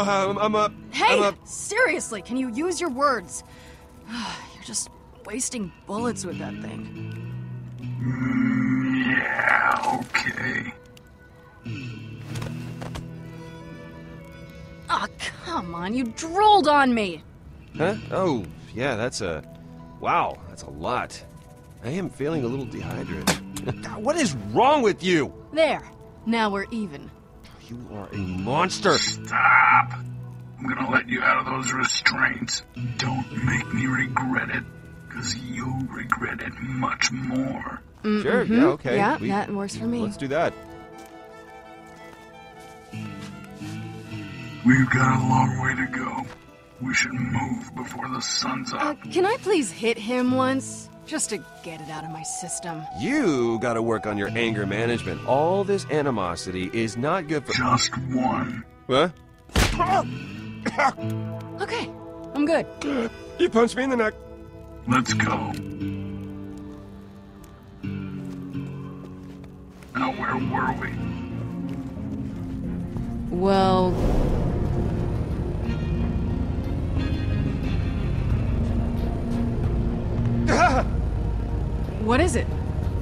Hey, seriously, can you use your words? You're just wasting bullets with that thing. Yeah, okay. Aw, come on, you drooled on me! Huh? Oh, yeah, wow, that's a lot. I am feeling a little dehydrated. God, what is wrong with you? There, now we're even. You are a monster! Stop! I'm gonna let you out of those restraints. Don't make me regret it, because you'll regret it much more. Sure, yeah, okay. Yeah, that works for me. Let's do that. We've got a long way to go. We should move before the sun's up. Can I please hit him once? Just to get it out of my system. You gotta work on your anger management. All this animosity is not good for— Just one. What? Okay, I'm good. You punched me in the neck. Let's go. Now, where were we? Well... What is it?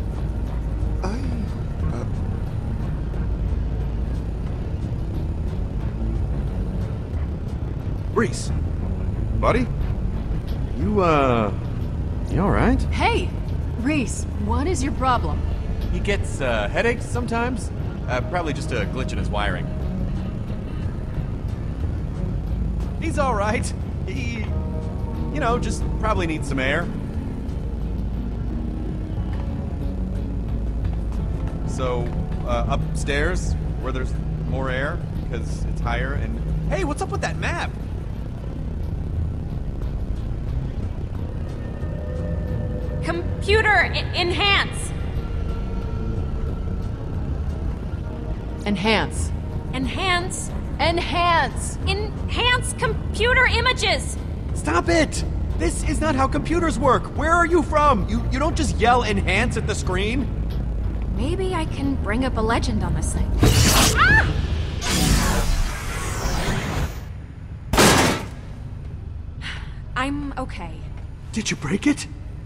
Reese. Buddy? You alright? Hey! Reese, what is your problem? He gets headaches sometimes. Probably just a glitch in his wiring. He's alright. He, just probably needs some air. So, upstairs, where there's more air, because it's higher, and... Hey, what's up with that map? Computer enhance. Enhance. Enhance. Enhance! Enhance computer images. Stop it! This is not how computers work. Where are you from? You don't just yell enhance at the screen. Maybe I can bring up a legend on this thing. Ah! I'm okay. Did you break it?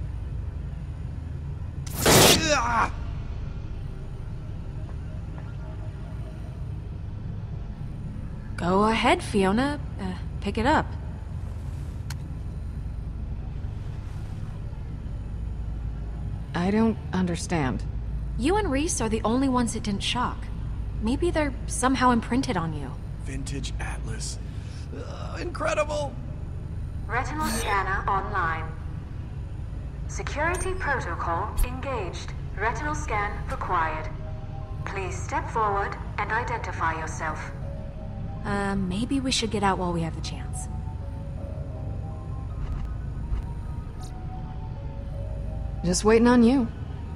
Go ahead, Fiona. Pick it up. I don't understand. You and Reese are the only ones it didn't shock. Maybe they're somehow imprinted on you. Vintage Atlas. Incredible! Retinal scanner online. Security protocol engaged. Retinal scan required. Please step forward and identify yourself. Maybe we should get out while we have the chance. Just waiting on you.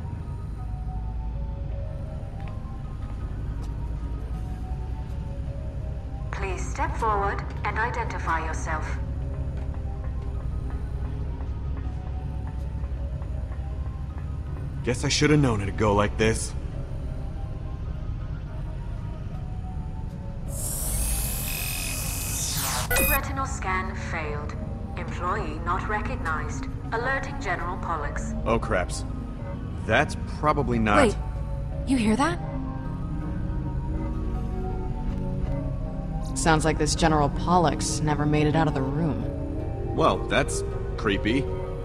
Please step forward and identify yourself. Guess I should have known it'd go like this. Retinal scan failed. Employee not recognized. Alerting General Pollux. Oh, craps. That's probably not... Wait, you hear that? Sounds like this General Pollux never made it out of the room. Well, that's creepy.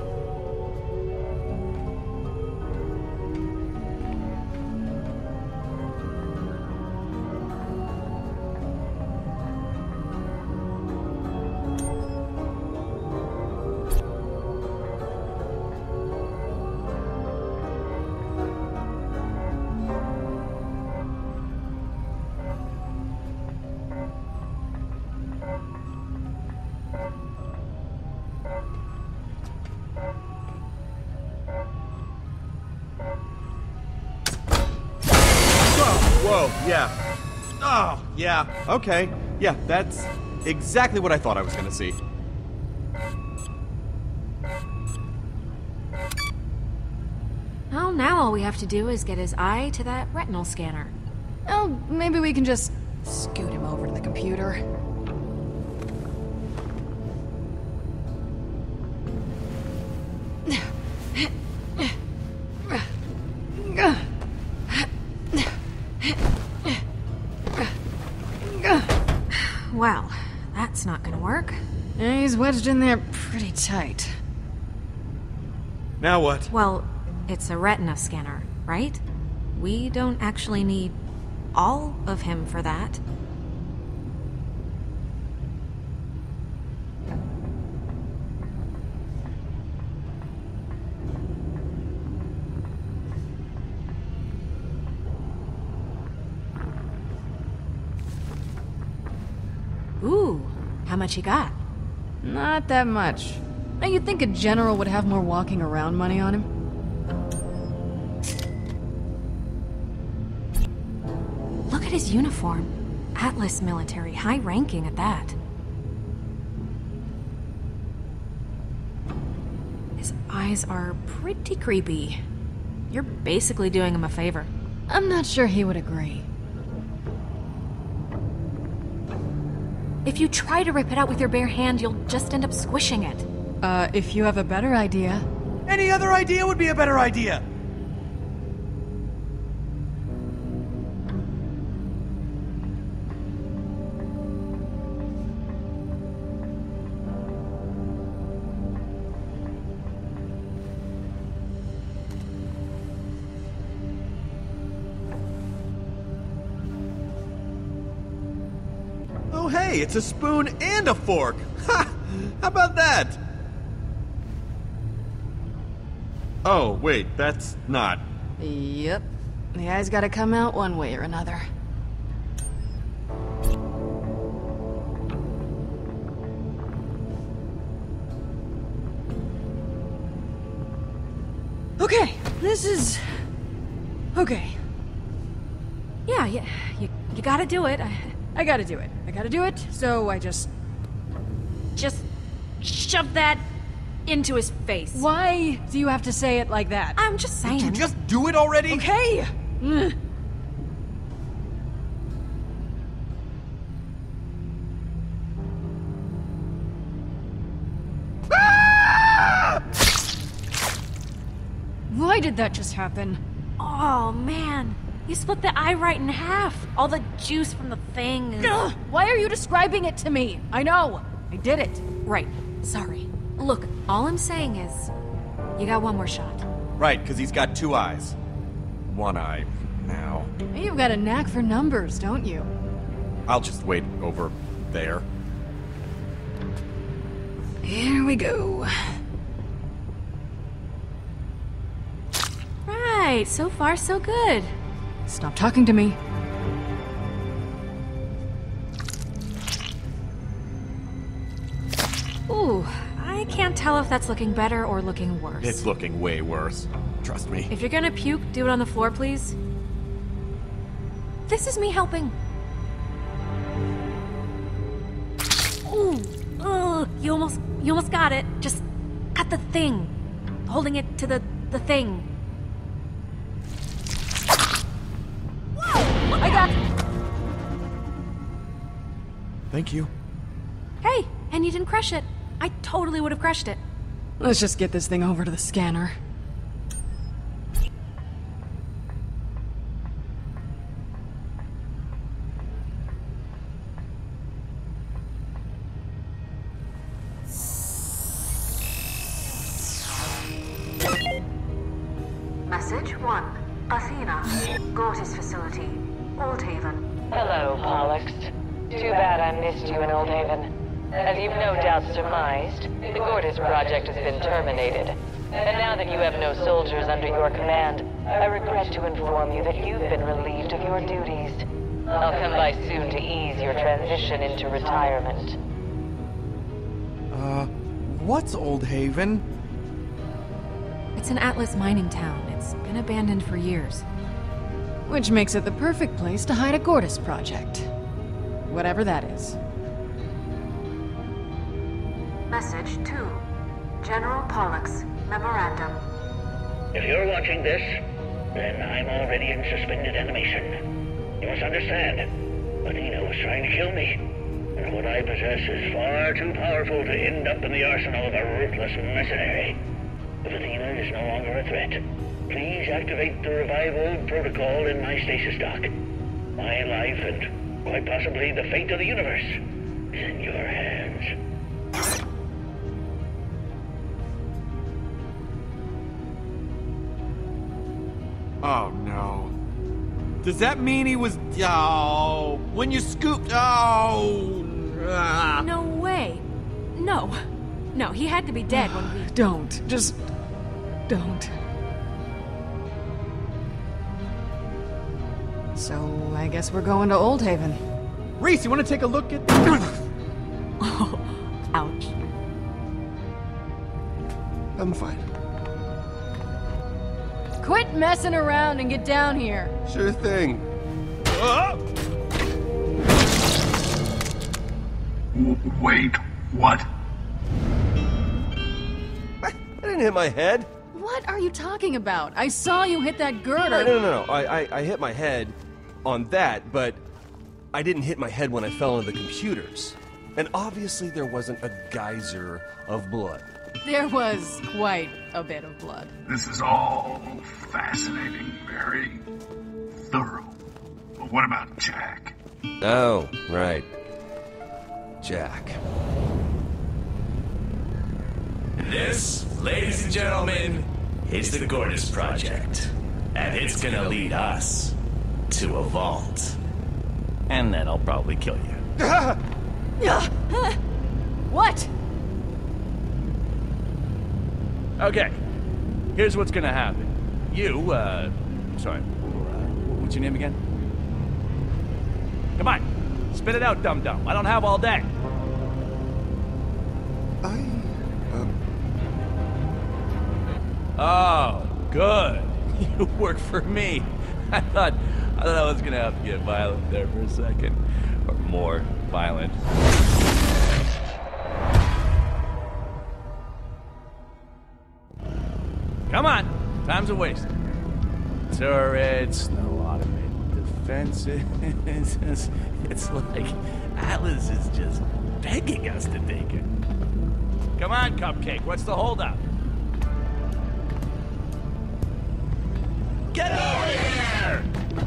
Whoa, yeah. Oh, yeah, okay. Yeah, that's exactly what I thought I was gonna see. Well, now all we have to do is get his eye to that retinal scanner. Oh, maybe we can just scoot him over to the computer. That's not gonna work. Yeah, he's wedged in there pretty tight. Now what? Well, it's a retina scanner, right? We don't actually need all of him for that. Ooh, how much you got? Not that much. Now, you'd think a general would have more walking around money on him. Look at his uniform. Atlas military, high ranking at that. His eyes are pretty creepy. You're basically doing him a favor. I'm not sure he would agree. If you try to rip it out with your bare hand, you'll just end up squishing it. If you have a better idea. Any other idea would be a better idea. Oh, hey, it's a spoon and a fork. Ha! How about that? Oh, wait, that's not. Yep. The eye's gotta come out one way or another. Okay, this is... Okay. Yeah, you gotta do it. I gotta do it. I gotta do it, so I just shove that into his face. Why do you have to say it like that? I'm just saying. Did you just do it already? Okay! Why did that just happen? Oh, man. You split the eye right in half. All the juice from the thing is... Ugh, why are you describing it to me? I know. I did it. Right. Sorry. Look, all I'm saying is... You got one more shot. Right, because he's got two eyes. One eye now. You've got a knack for numbers, don't you? I'll just wait over there. Here we go. Right, so far so good. Stop talking to me. Ooh, I can't tell if that's looking better or looking worse. It's looking way worse. Trust me. If you're gonna puke, do it on the floor, please. This is me helping. Ooh, ugh, you almost got it. Just cut the thing. Holding it to the thing. I got... Thank you. Hey, and you didn't crush it. I totally would have crushed it. Let's just get this thing over to the scanner. Message 1. Athena. Gortys facility. Oldhaven. Hello, Pollux. Too bad I missed you in Oldhaven. As you've no doubt surmised, the Gortys project has been terminated. And now that you have no soldiers under your command, I regret to inform you that you've been relieved of your duties. I'll come by soon to ease your transition into retirement. What's Oldhaven? It's an Atlas mining town. It's been abandoned for years. Which makes it the perfect place to hide a Gortys project. Whatever that is. Message 2. General Pollux. Memorandum. If you're watching this, then I'm already in suspended animation. You must understand, Athena was trying to kill me, and what I possess is far too powerful to end up in the arsenal of a ruthless mercenary. If Athena is no longer a threat, please activate the revive old protocol in my stasis dock. My life and quite possibly the fate of the universe is in your Does that mean he was... Oh, when you scooped... Oh... No way. No. No, he had to be dead when we... Don't. Just... don't. So, I guess we're going to Old Haven. Reese, you want to take a look at... Oh, ouch. I'm fine. Quit messing around and get down here. Sure thing. Wait, what? I didn't hit my head. What are you talking about? I saw you hit that girder. No. I hit my head on that, but I didn't hit my head when I fell into the computers. And obviously there wasn't a geyser of blood. There was quite a bit of blood. This is all fascinating, very thorough. But what about Jack? Oh, right. Jack. This, ladies and gentlemen, is the Gordis Project. And it's gonna lead us to a vault. And then I'll probably kill you. What? Okay, here's what's gonna happen. You, sorry, what's your name again? Come on, spit it out, dum-dum. I don't have all day. Oh, good. You work for me. I thought I was gonna have to get violent there for a second. Or more violent. Come on, time's a waste. Turrets, no automated defenses. It's like Atlas is just begging us to take it. Come on, Cupcake, what's the holdup? Get over here!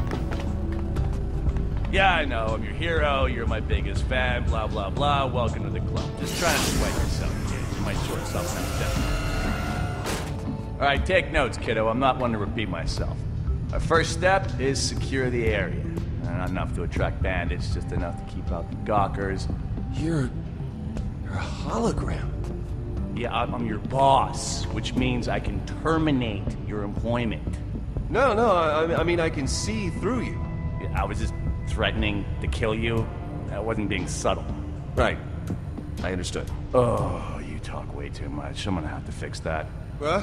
Yeah, I know, I'm your hero, you're my biggest fan, blah, blah, blah. Welcome to the club. Just trying to sweat yourself, kid. You might short something down. Alright, take notes, kiddo. I'm not one to repeat myself. Our first step is secure the area. Not enough to attract bandits, just enough to keep out the gawkers. You're a hologram. Yeah, I'm your boss, which means I can terminate your employment. No, I mean I can see through you. I was just threatening to kill you. I wasn't being subtle. Right. I understood. Oh, you talk way too much. I'm gonna have to fix that. No.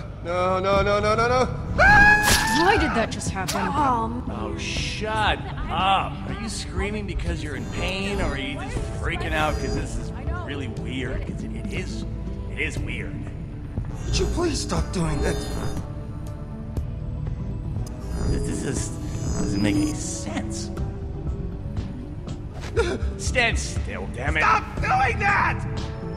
Why did that just happen? Oh, shut up. Are you screaming because you're in pain, or are you just freaking out because this is really weird? Because it is weird. Would you please stop doing that? This doesn't make any sense. Stand still, damn it. Stop doing that!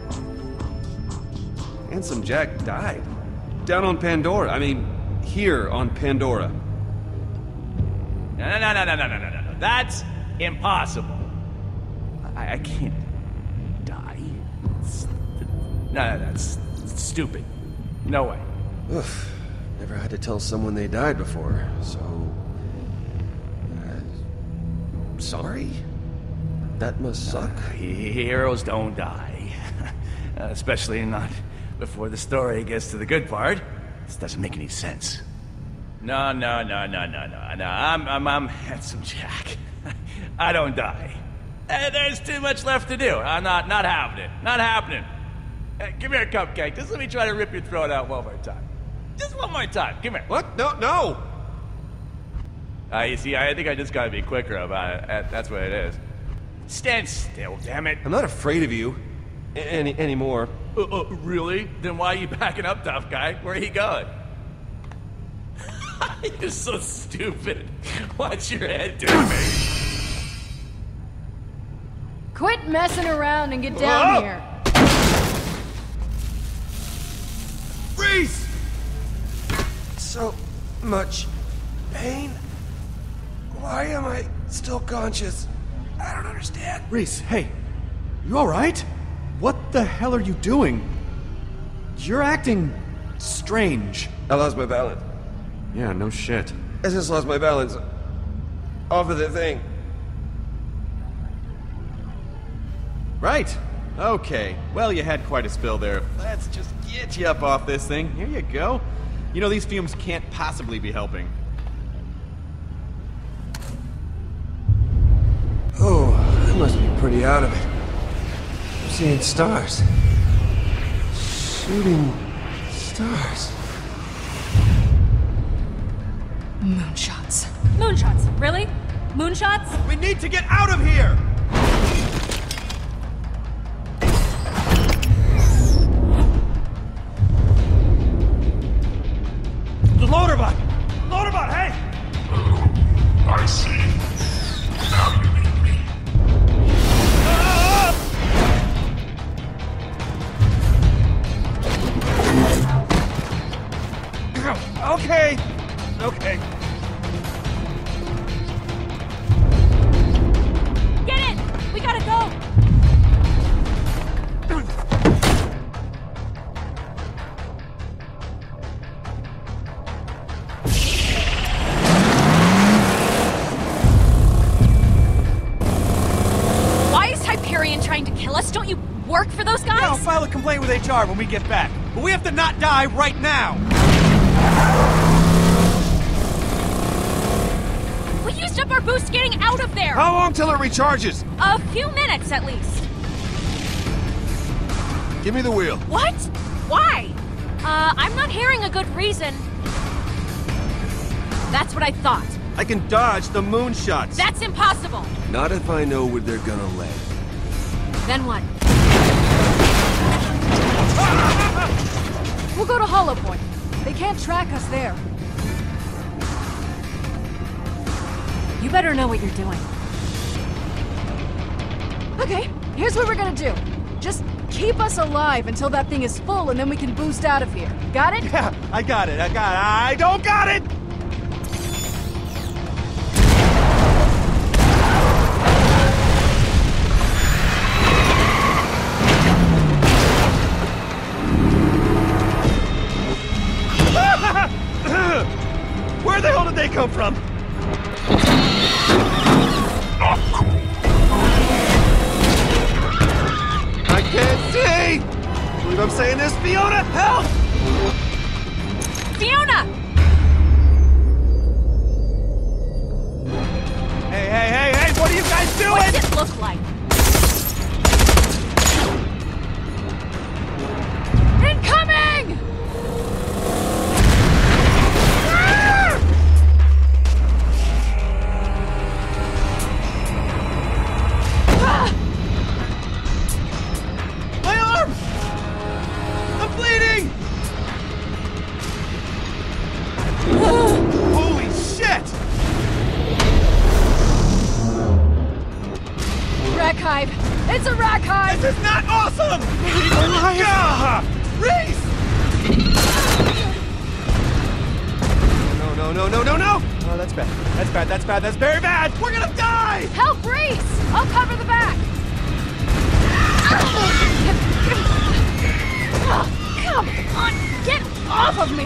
Handsome Jack died. Down on Pandora. I mean, here on Pandora. No. That's impossible. I can't die. No, that's stupid. No way. Oof. Never had to tell someone they died before, so... sorry? That must suck. Heroes don't die. Especially not before the story gets to the good part. This doesn't make any sense. No. I'm Handsome Jack. I don't die. There's too much left to do. I'm not having it. Not happening. Come here, Cupcake. Just let me try to rip your throat out one more time. Just one more time. Come here. What? No! You see, I think I just gotta be quicker about it. That's what it is. Stand still, damn it. I'm not afraid of you. Anymore. Really? Then why are you backing up, tough guy? Where are you going? You're so stupid. What's your head doing, me? Quit messing around and get down here. Reese! So much pain. Why am I still conscious? I don't understand. Reese, hey. You alright? What the hell are you doing? You're acting strange. I lost my balance. Yeah, no shit. I just lost my balance. off of the thing. Right. Okay. Well, you had quite a spill there. Let's just get you up off this thing. Here you go. You know, these fumes can't possibly be helping. Oh, I must be pretty out of it. I'm seeing stars. Shooting stars. Moonshots. Moonshots, really? Moonshots? We need to get out of here! The Loaderbot! Loaderbot, hey! Oh, I see. Now you need me. Okay. Okay. Get in! We gotta go! Why is Hyperion trying to kill us? Don't you work for those guys? Yeah, I'll file a complaint with HR when we get back. But we have to not die right now! We used up our boost getting out of there! How long till it recharges? A few minutes, at least. Give me the wheel. What? Why? I'm not hearing a good reason. That's what I thought. I can dodge the moonshots. That's impossible. Not if I know where they're gonna land. Then what? We'll go to Hollow Point. They can't track us there. You better know what you're doing. Okay, here's what we're gonna do. Just keep us alive until that thing is full, and then we can boost out of here. Got it? Yeah, I got it. I don't got it! Where the hell did they come from? Not cool. I can't see! I believe I'm saying this, Fiona! Help! Fiona! Hey, what are you guys doing? What's it look like? Incoming! My arm! I'm bleeding! Holy shit! Rack hive! It's a rack hive! This is not awesome! Gah! Reese! No! Oh, that's bad. That's very bad! We're gonna die! Help, Reese! I'll cover the back! Oh, come on! Get off of me!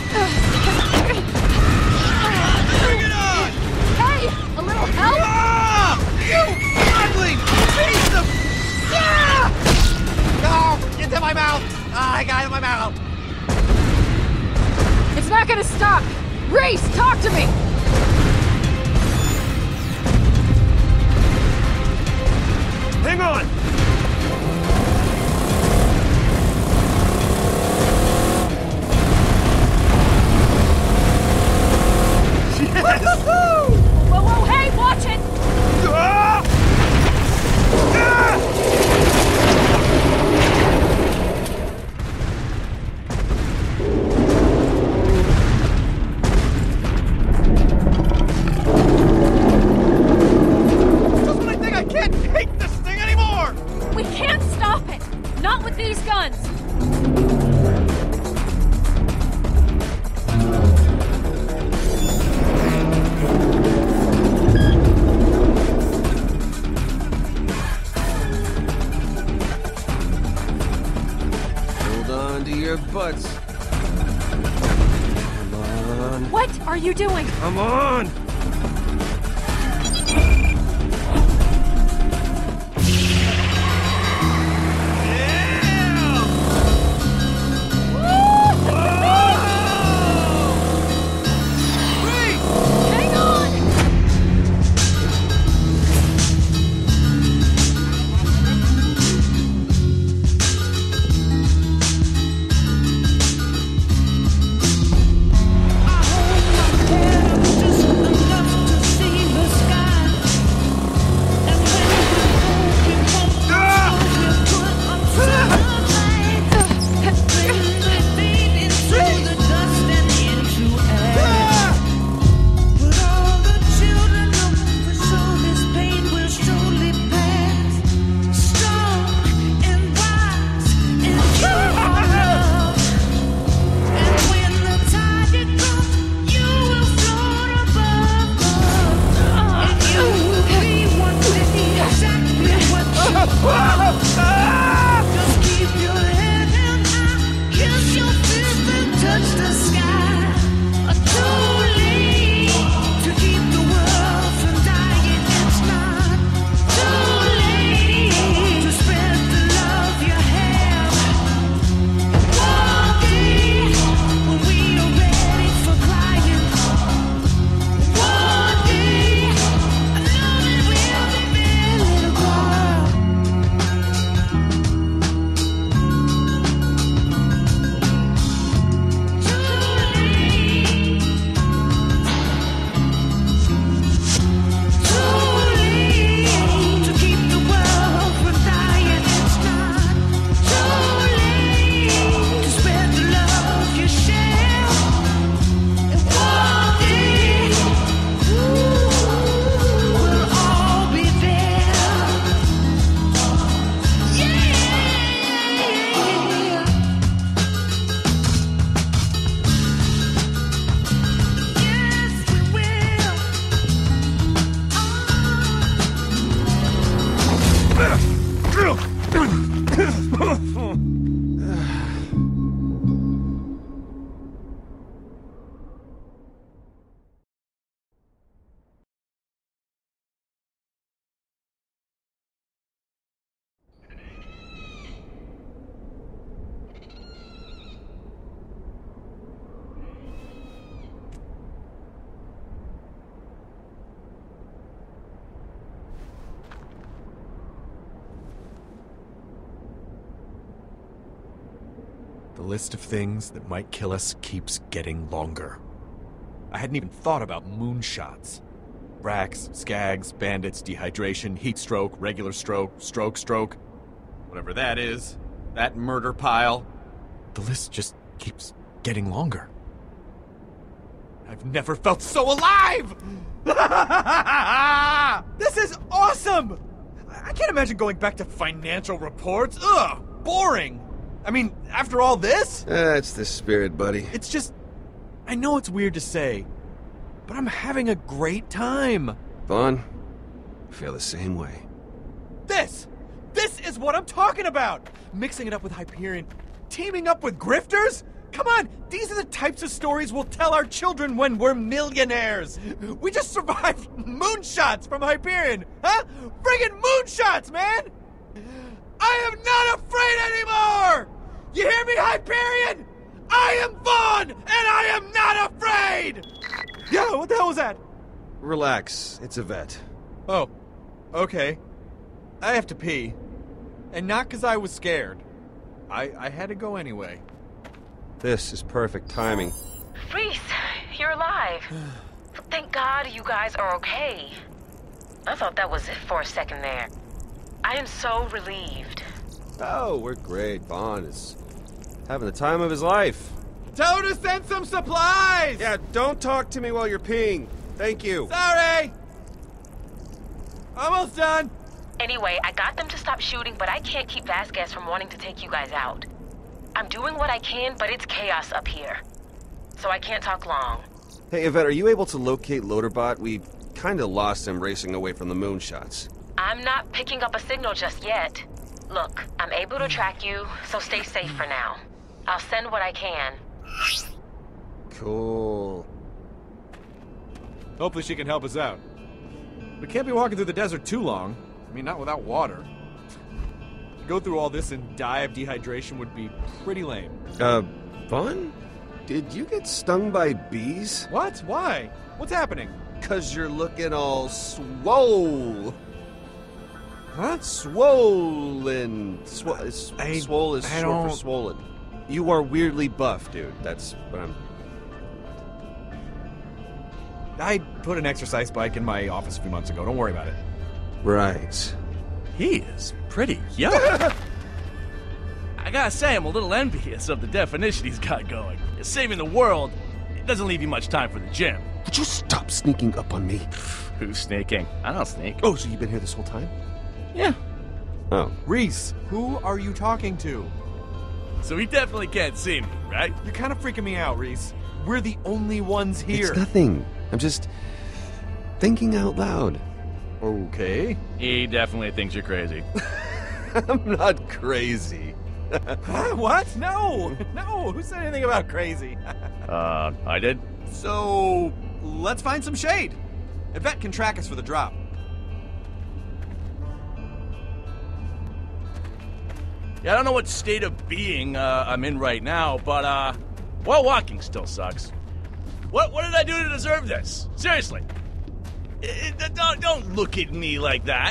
Bring it on! Hey! A little help? Ah! You ugly piece of... Ah! No! Into my mouth! I got it in my mouth! It's not gonna stop! Reese, talk to me! Hang on! Whoa, hey, watch it! Ah! Ah! Just when I think I can't take this thing anymore! We can't stop it! Not with these guns! Hold on to your butts. Come on. What are you doing? Come on! The list of things that might kill us keeps getting longer. I hadn't even thought about moonshots. Racks, skags, bandits, dehydration, heat stroke, regular stroke, stroke. Whatever that is. That murder pile. The list just keeps getting longer. I've never felt so alive! This is awesome! I can't imagine going back to financial reports. Ugh, boring! I mean, after all this? That's the spirit, buddy. It's just... I know it's weird to say, but I'm having a great time. Vaughn, I feel the same way. This is what I'm talking about! Mixing it up with Hyperion, teaming up with grifters? Come on, these are the types of stories we'll tell our children when we're millionaires. We just survived moonshots from Hyperion, huh? Friggin' moonshots, man! I am not afraid anymore! You hear me, Hyperion? I am Vaughn, and I am not afraid! Yeah, what the hell was that? Relax, it's a vet. Oh, okay. I have to pee. And not because I was scared. I had to go anyway. This is perfect timing. Reese, you're alive. Thank God you guys are okay. I thought that was it for a second there. I am so relieved. Oh, we're great. Vaughn is having the time of his life. Tell her to send some supplies! Yeah, don't talk to me while you're peeing. Thank you. Sorry! Almost done. Anyway, I got them to stop shooting, but I can't keep Vasquez from wanting to take you guys out. I'm doing what I can, but it's chaos up here. So I can't talk long. Hey, Yvette, are you able to locate Loaderbot? We kinda lost him racing away from the moonshots. I'm not picking up a signal just yet. Look, I'm able to track you, so stay safe for now. I'll send what I can. Cool. Hopefully she can help us out. We can't be walking through the desert too long. I mean, not without water. To go through all this and die of dehydration would be pretty lame. Vaughn? Did you get stung by bees? What? Why? What's happening? 'Cause you're looking all swole. Huh? Swollen. Swole is short don't... for swollen. You are weirdly buff, dude. That's what I'm... I put an exercise bike in my office a few months ago. Don't worry about it. Right. He is pretty young. I gotta say, I'm a little envious of the definition he's got going. Saving the world, it doesn't leave you much time for the gym. Would you stop sneaking up on me? Who's sneaking? I don't sneak. Oh, so you've been here this whole time? Yeah. Oh. Reese, who are you talking to? So he definitely can't see me, right? You're kind of freaking me out, Reese. We're the only ones here. It's nothing. I'm just thinking out loud. Okay. He definitely thinks you're crazy. I'm not crazy. Huh? What? No! No! Who said anything about crazy? I did. So, let's find some shade. Yvette can track us for the drop. Yeah, I don't know what state of being I'm in right now, but, well, walking still sucks. What did I do to deserve this? Seriously. Don't look at me like that.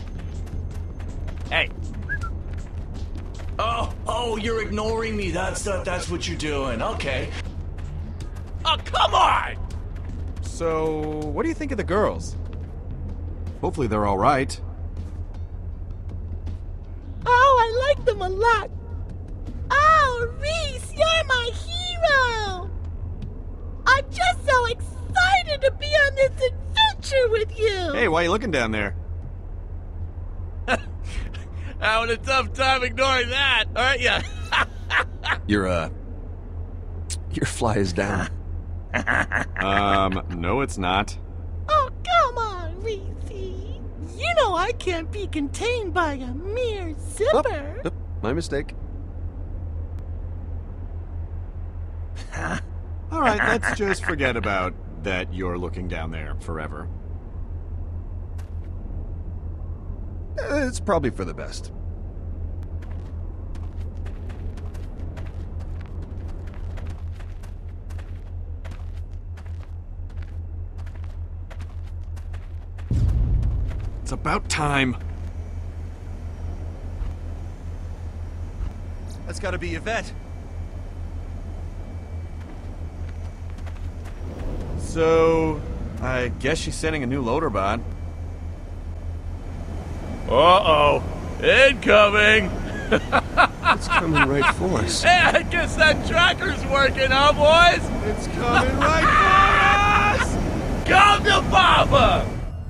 Hey. Oh, you're ignoring me. That's what you're doing. Okay. Oh, come on! So, what do you think of the girls? Hopefully they're all right. Oh, I like them a lot. Oh, Reese, you're my hero. I'm just so excited to be on this adventure with you. Hey, why are you looking down there? Having a tough time ignoring that, aren't ya? Your fly is down. No, it's not. Oh, come on, Reese. You know I can't be contained by a mere zipper. My mistake. All right, let's just forget about that you're looking down there forever. It's probably for the best. It's about time. That's gotta be Yvette. So, I guess she's sending a new loader bot. Uh-oh. Incoming! It's coming right for us. Hey, I guess that tracker's working, huh, boys? It's coming right for us! Come to Papa!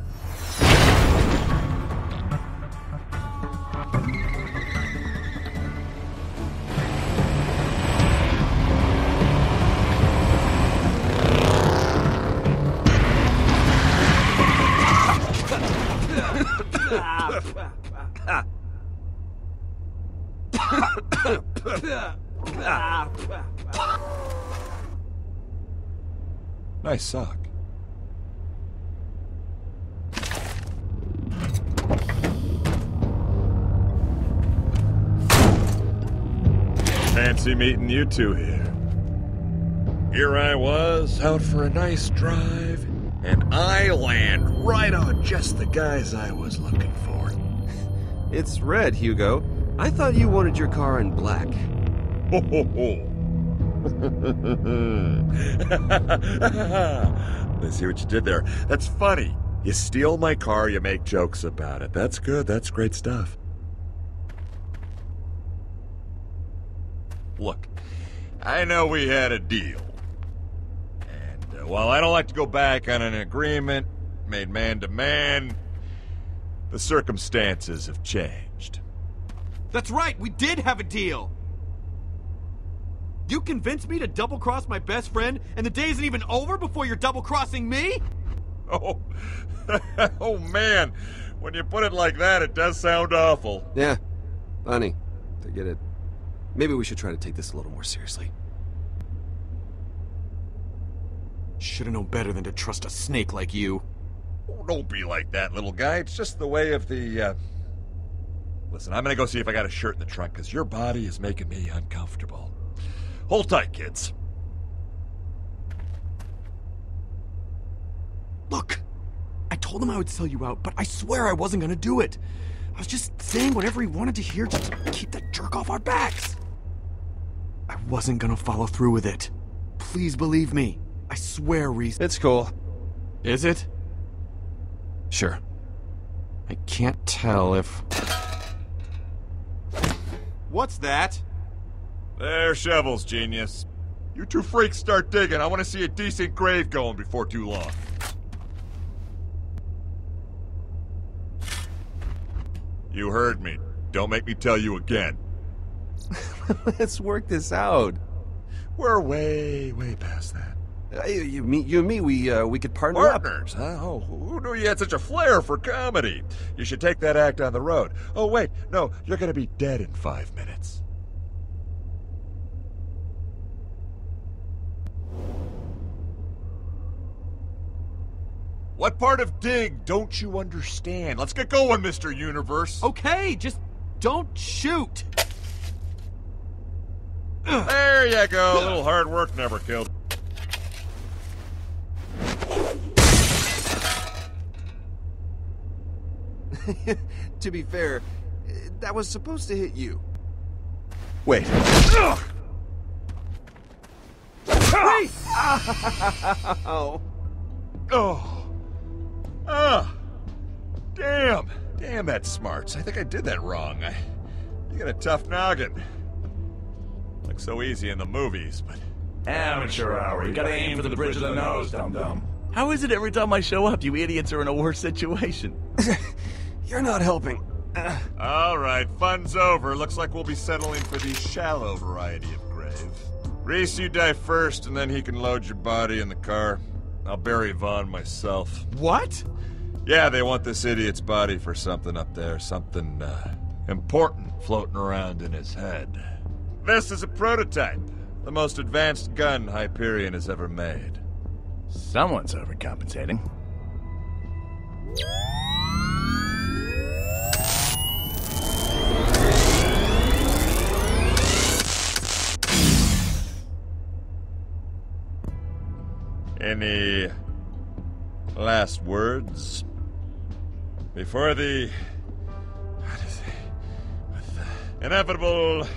Nice sock. Fancy meeting you two here. Here I was, out for a nice drive, and I land right on just the guys I was looking for. It's red, Hugo. I thought you wanted your car in black. Ho ho ho. I see what you did there. That's funny. You steal my car, you make jokes about it. That's good. That's great stuff. Look, I know we had a deal. And while I don't like to go back on an agreement made man to man, the circumstances have changed. That's right, we did have a deal! You convinced me to double-cross my best friend, and the day isn't even over before you're double-crossing me? Oh, oh man, when you put it like that, it does sound awful. Yeah, funny. I get it. Maybe we should try to take this a little more seriously. Should've known better than to trust a snake like you. Oh, don't be like that, little guy. It's just the way of the, Listen, I'm gonna go see if I got a shirt in the trunk, because your body is making me uncomfortable. Hold tight, kids. Look, I told him I would sell you out, but I swear I wasn't gonna do it. I was just saying whatever he wanted to hear just to keep that jerk off our backs. I wasn't gonna follow through with it. Please believe me. I swear, Reese. It's cool. Is it? Sure. I can't tell if... What's that? They're shovels, genius. You two freaks start digging. I want to see a decent grave going before too long. You heard me. Don't make me tell you again. Let's work this out. We're way past that. You and me, we could partner Partners, huh? Oh, who knew you had such a flair for comedy? You should take that act on the road. Oh, wait, no, you're gonna be dead in 5 minutes. What part of dig don't you understand? Let's get going, Mr. Universe. Okay, just don't shoot. There you go. A little hard work never killed. To be fair, that was supposed to hit you. Wait. Wait! Oh. Oh. Ah. Damn. Damn, that smarts. I think I did that wrong. You got a tough noggin. Looks so easy in the movies, but... Amateur hour. You gotta aim for the bridge of the nose, dum-dum. How is it every time I show up, you idiots are in a worse situation? You're not helping. All right, fun's over. Looks like we'll be settling for the shallow variety of grave. Reese, you die first, and then he can load your body in the car. I'll bury Vaughn myself. What? Yeah, they want this idiot's body for something up there. Something, important floating around in his head. This is a prototype. The most advanced gun Hyperion has ever made. Someone's overcompensating. Any last words before the inevitable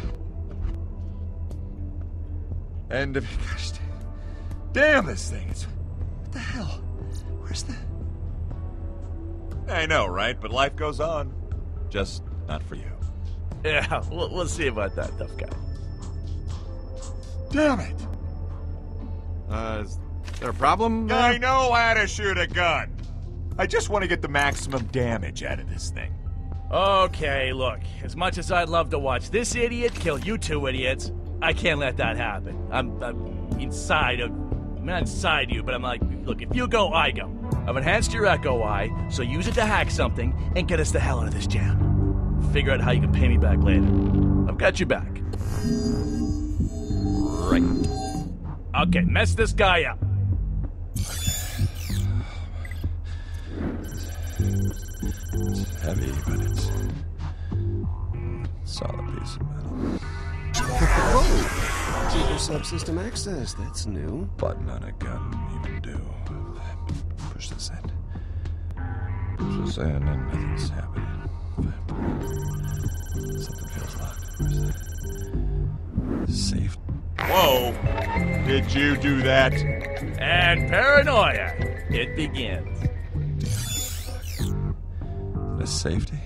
end of... Gosh, damn this thing! What the hell? Where's the... I know, right? But life goes on. Just not for you. Yeah, we'll see about that, tough guy. Damn it! Is there a problem? I know how to shoot a gun. I just want to get the maximum damage out of this thing. Okay, look. As much as I'd love to watch this idiot kill you two idiots, I can't let that happen. I'm inside of... I'm not inside you, but I'm like, look, if you go, I go. I've enhanced your Echo Eye, so use it to hack something and get us the hell out of this jam. Figure out how you can pay me back later. I've got your back. Right. Okay, mess this guy up. It's heavy, but it's a solid piece of metal. Whoa! Super subsystem access, that's new. Button on a gun wouldn't even do. Push this in. Push this in and nothing's happening. Something feels locked. Safe. Whoa! Did you do that? And paranoia. It begins. This safety?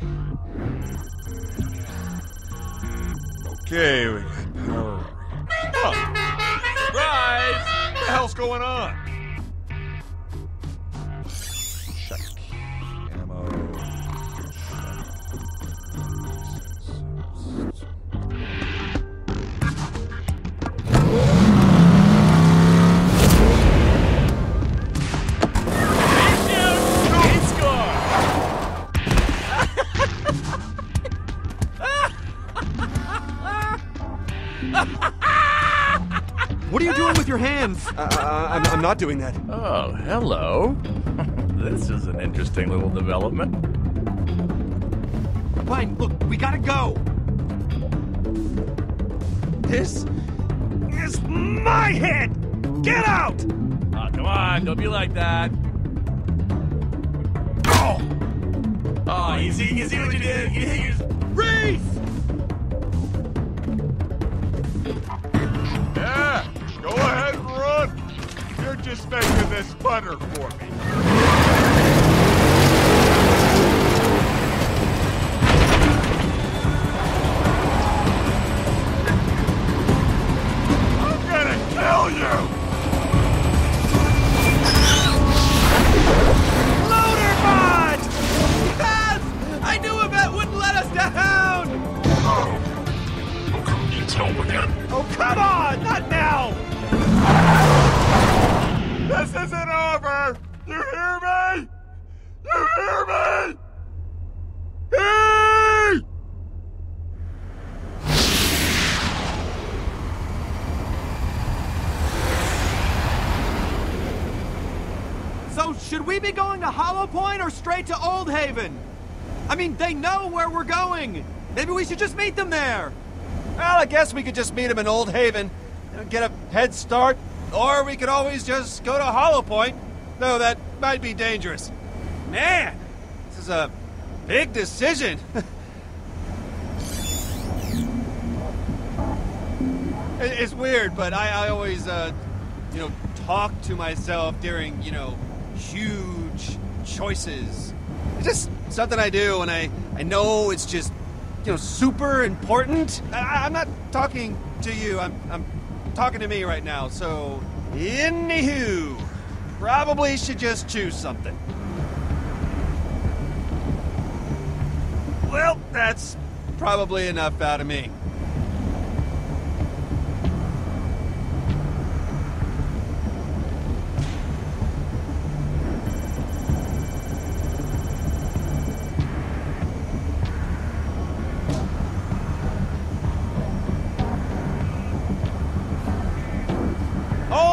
Okay, we got power. Oh! Surprise! What the hell's going on? Check. Ammo. What are you doing with your hands? I'm not doing that. Oh, hello. This is an interesting little development. Fine, look, we gotta go. This is my head! Get out! Oh, come on, don't be like that. Oh, you see what you did? Reese! Yeah, go ahead and run. You're just making this funner for me. I'm gonna kill you! Loader mod! Yes! I knew Yvette wouldn't let us down! Oh, come on! Not now! This isn't over! You hear me? You hear me? Hey! So, should we be going to Hollow Point or straight to Old Haven? I mean, they know where we're going. Maybe we should just meet them there. Well, I guess we could just meet him in Old Haven, get a head start, or we could always just go to Hollow Point, though that might be dangerous. Man, this is a big decision. It's weird, but I always, talk to myself during, huge choices. It's just something I do, and I know it's just super important. I'm not talking to you. I'm talking to me right now. So, anywho, probably should just choose something. Well, that's probably enough out of me.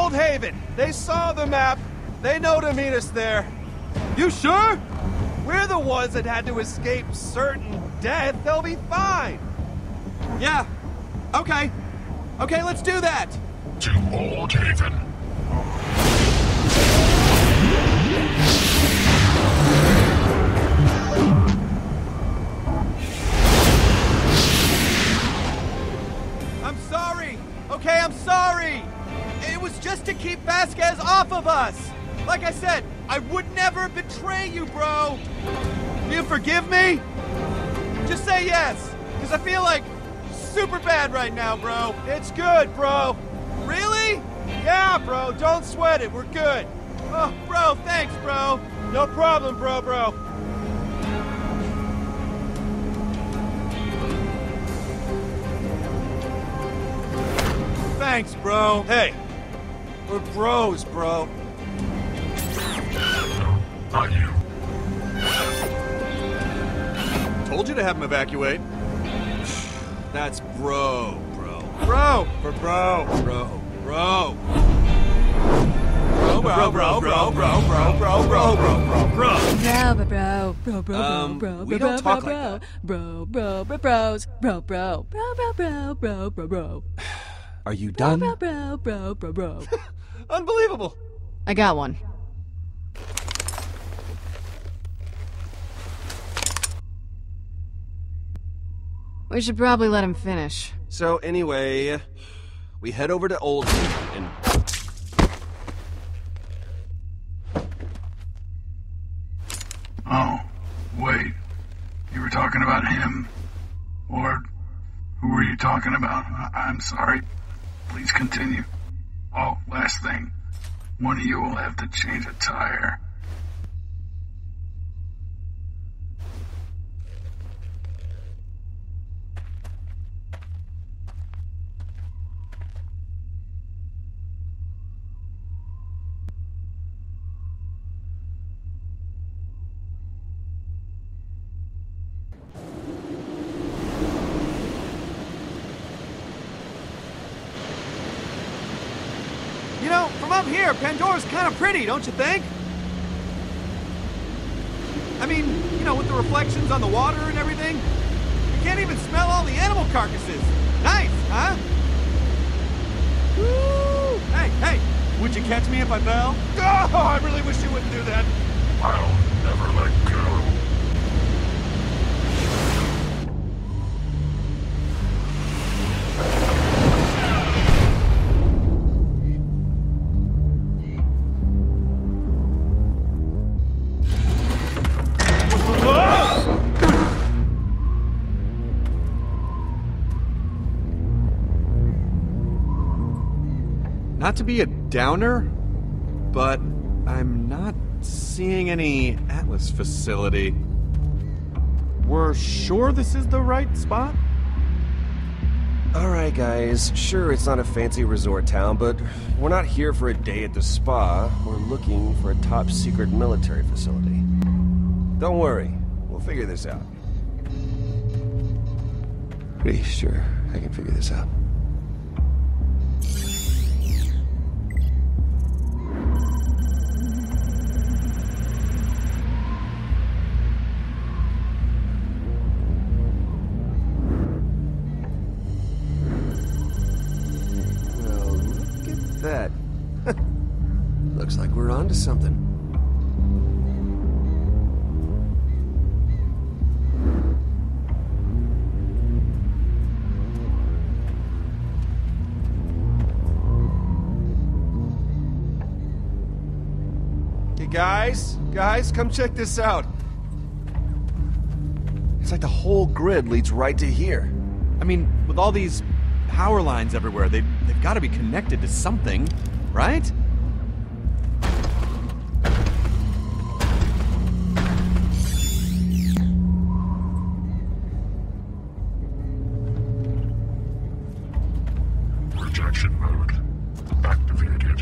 Old Haven. They saw the map. They know to meet us there. You sure? We're the ones that had to escape certain death. They'll be fine. Yeah. Okay. Okay, let's do that. To Old Haven. I'm sorry. Okay, I'm sorry. It was just to keep Vasquez off of us. Like I said, I would never betray you, bro. Do you forgive me? Just say yes, because I feel like super bad right now, bro. It's good, bro. Really? Yeah, bro. Don't sweat it. We're good. Oh, bro, thanks, bro. No problem, bro. Thanks, bro. Hey, we're bros, bro. Not you. Told you to have him evacuate. That's bro. Bro for bro. Bro. We don't talk like that. Bro. Are you done? Bro. Unbelievable. I got one. We should probably let him finish. So anyway, we head over to Old Haven and... Oh, wait. You were talking about him? Or who were you talking about? I'm sorry. Please continue. Oh, last thing. One of you will have to change a tire. You know, from up here, Pandora's kind of pretty, don't you think? I mean, you know, with the reflections on the water and everything. You can't even smell all the animal carcasses. Nice, huh? Woo! Hey, would you catch me if I fell? Oh, I really wish you wouldn't do that. I'll never let go. Not to be a downer, but I'm not seeing any Atlas facility. We're sure this is the right spot? Alright guys, sure it's not a fancy resort town, but we're not here for a day at the spa. We're looking for a top secret military facility. Don't worry, we'll figure this out. Pretty sure I can figure this out. That. Looks like we're onto something. Hey guys, come check this out. It's like the whole grid leads right to here. I mean, with all these power lines everywhere, they've got to be connected to something, right? Rejection mode activated.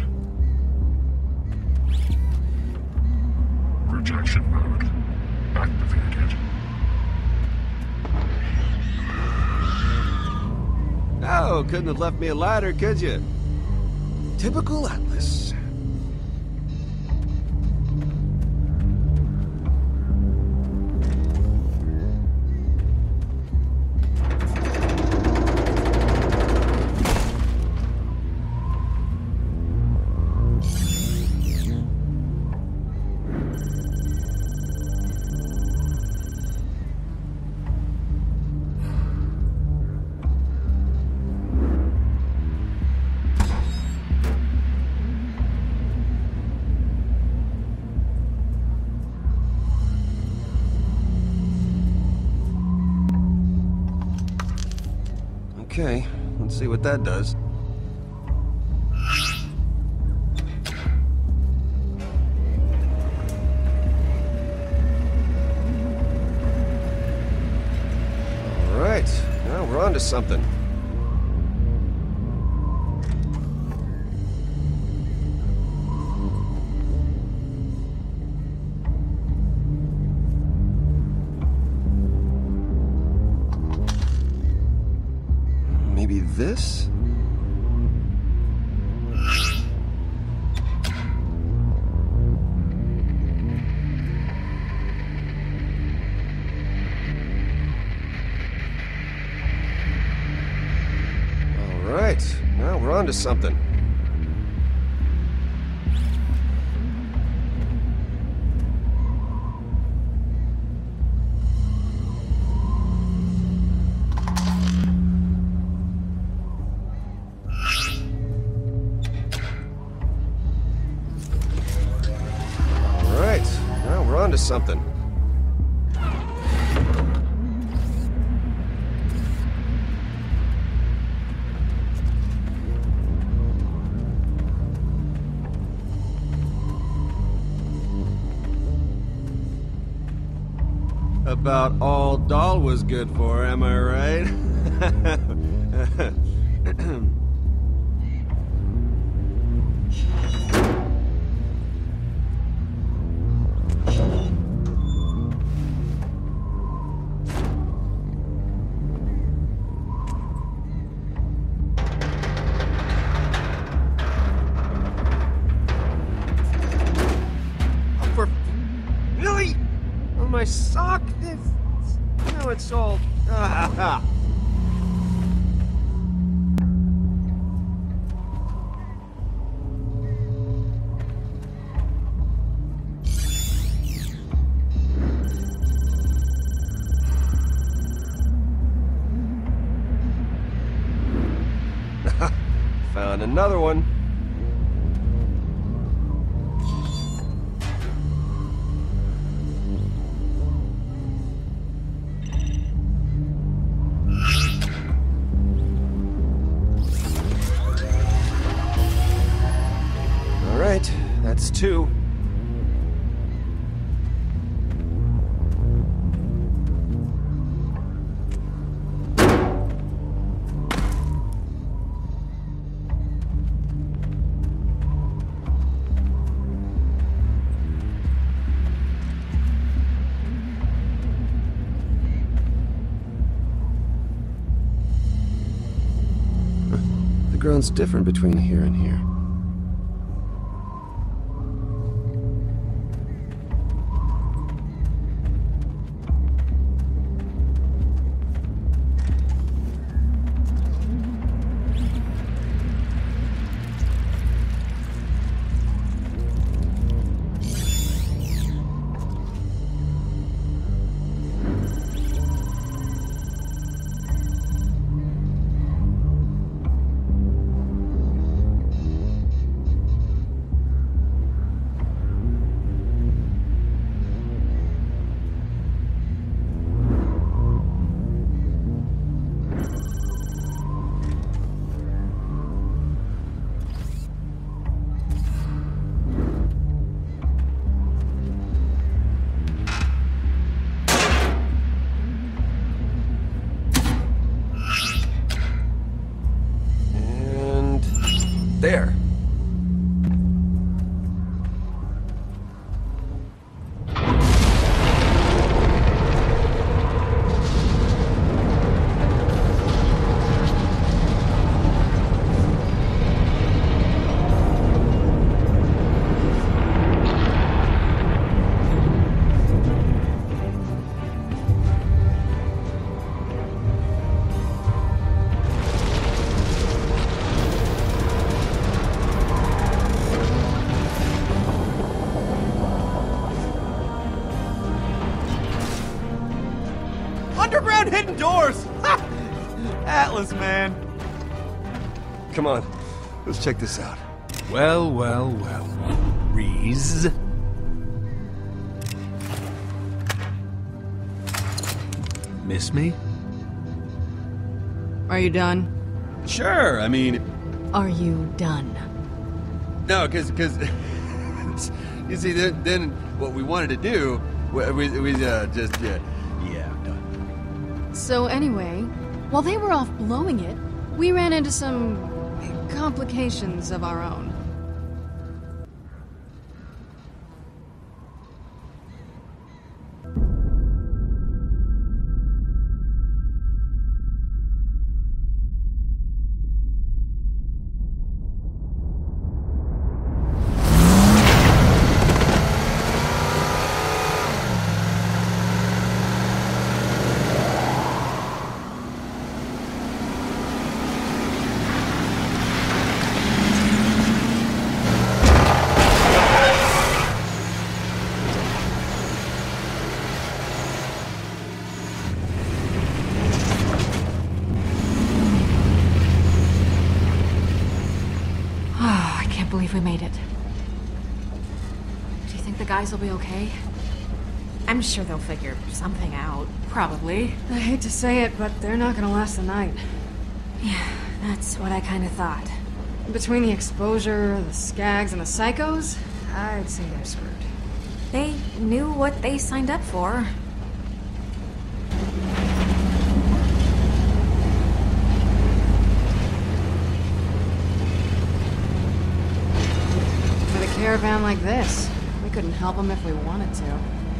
Rejection mode activated. Oh, couldn't have left me a lighter, could you? Typical Atlas. Okay, let's see what that does. All right, now we're on to something. Maybe this? All right, now we're on to something. On to something. About all Dahl was good for, am I right? Really? On my sock? Now it's all... Found another one. All right, that's two. The ground's different between here and here. There. doors! Ha! Atlas, man. Come on, let's check this out. Well, well, well. Reese. Miss me? Are you done? Sure, I mean... Are you done? No, because you see, then what we wanted to do, we just, yeah, done. So anyway, while they were off blowing it, we ran into some complications of our own. I believe we made it. Do you think the guys will be okay? I'm sure they'll figure something out. Probably. I hate to say it, but they're not gonna last the night. Yeah, that's what I kind of thought. Between the exposure, the skags, and the psychos, I'd say they're screwed. They knew what they signed up for. With a caravan like this, we couldn't help them if we wanted to.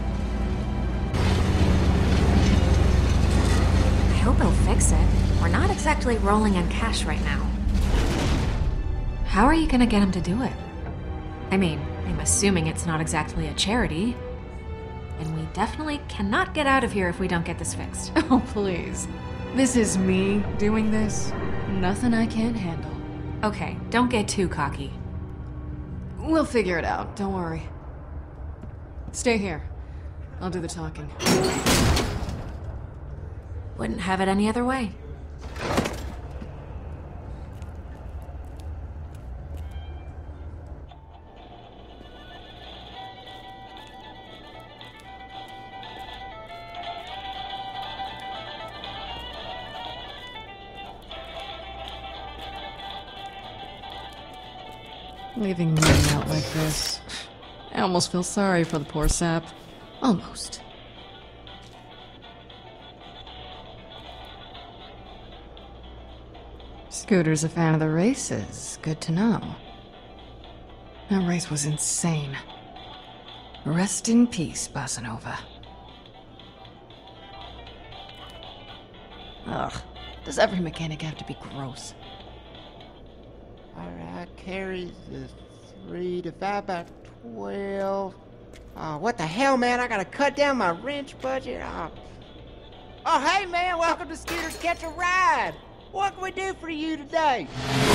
I hope he'll fix it. We're not exactly rolling in cash right now. How are you gonna get him to do it? I mean, I'm assuming it's not exactly a charity. And we definitely cannot get out of here if we don't get this fixed. Oh, please. This is me doing this. Nothing I can't handle. Okay, don't get too cocky. We'll figure it out, don't worry. Stay here. I'll do the talking. Wouldn't have it any other way. Leaving me out like this. I almost feel sorry for the poor sap. Almost. Scooter's a fan of the races. Good to know. That race was insane. Rest in peace, Bossa Nova. Ugh. Does every mechanic have to be gross? Alright, carries the 3 to 5 by 12. Oh, what the hell, man? I gotta cut down my wrench budget. Oh, hey, man, welcome to Scooter's Catch a Ride. What can we do for you today?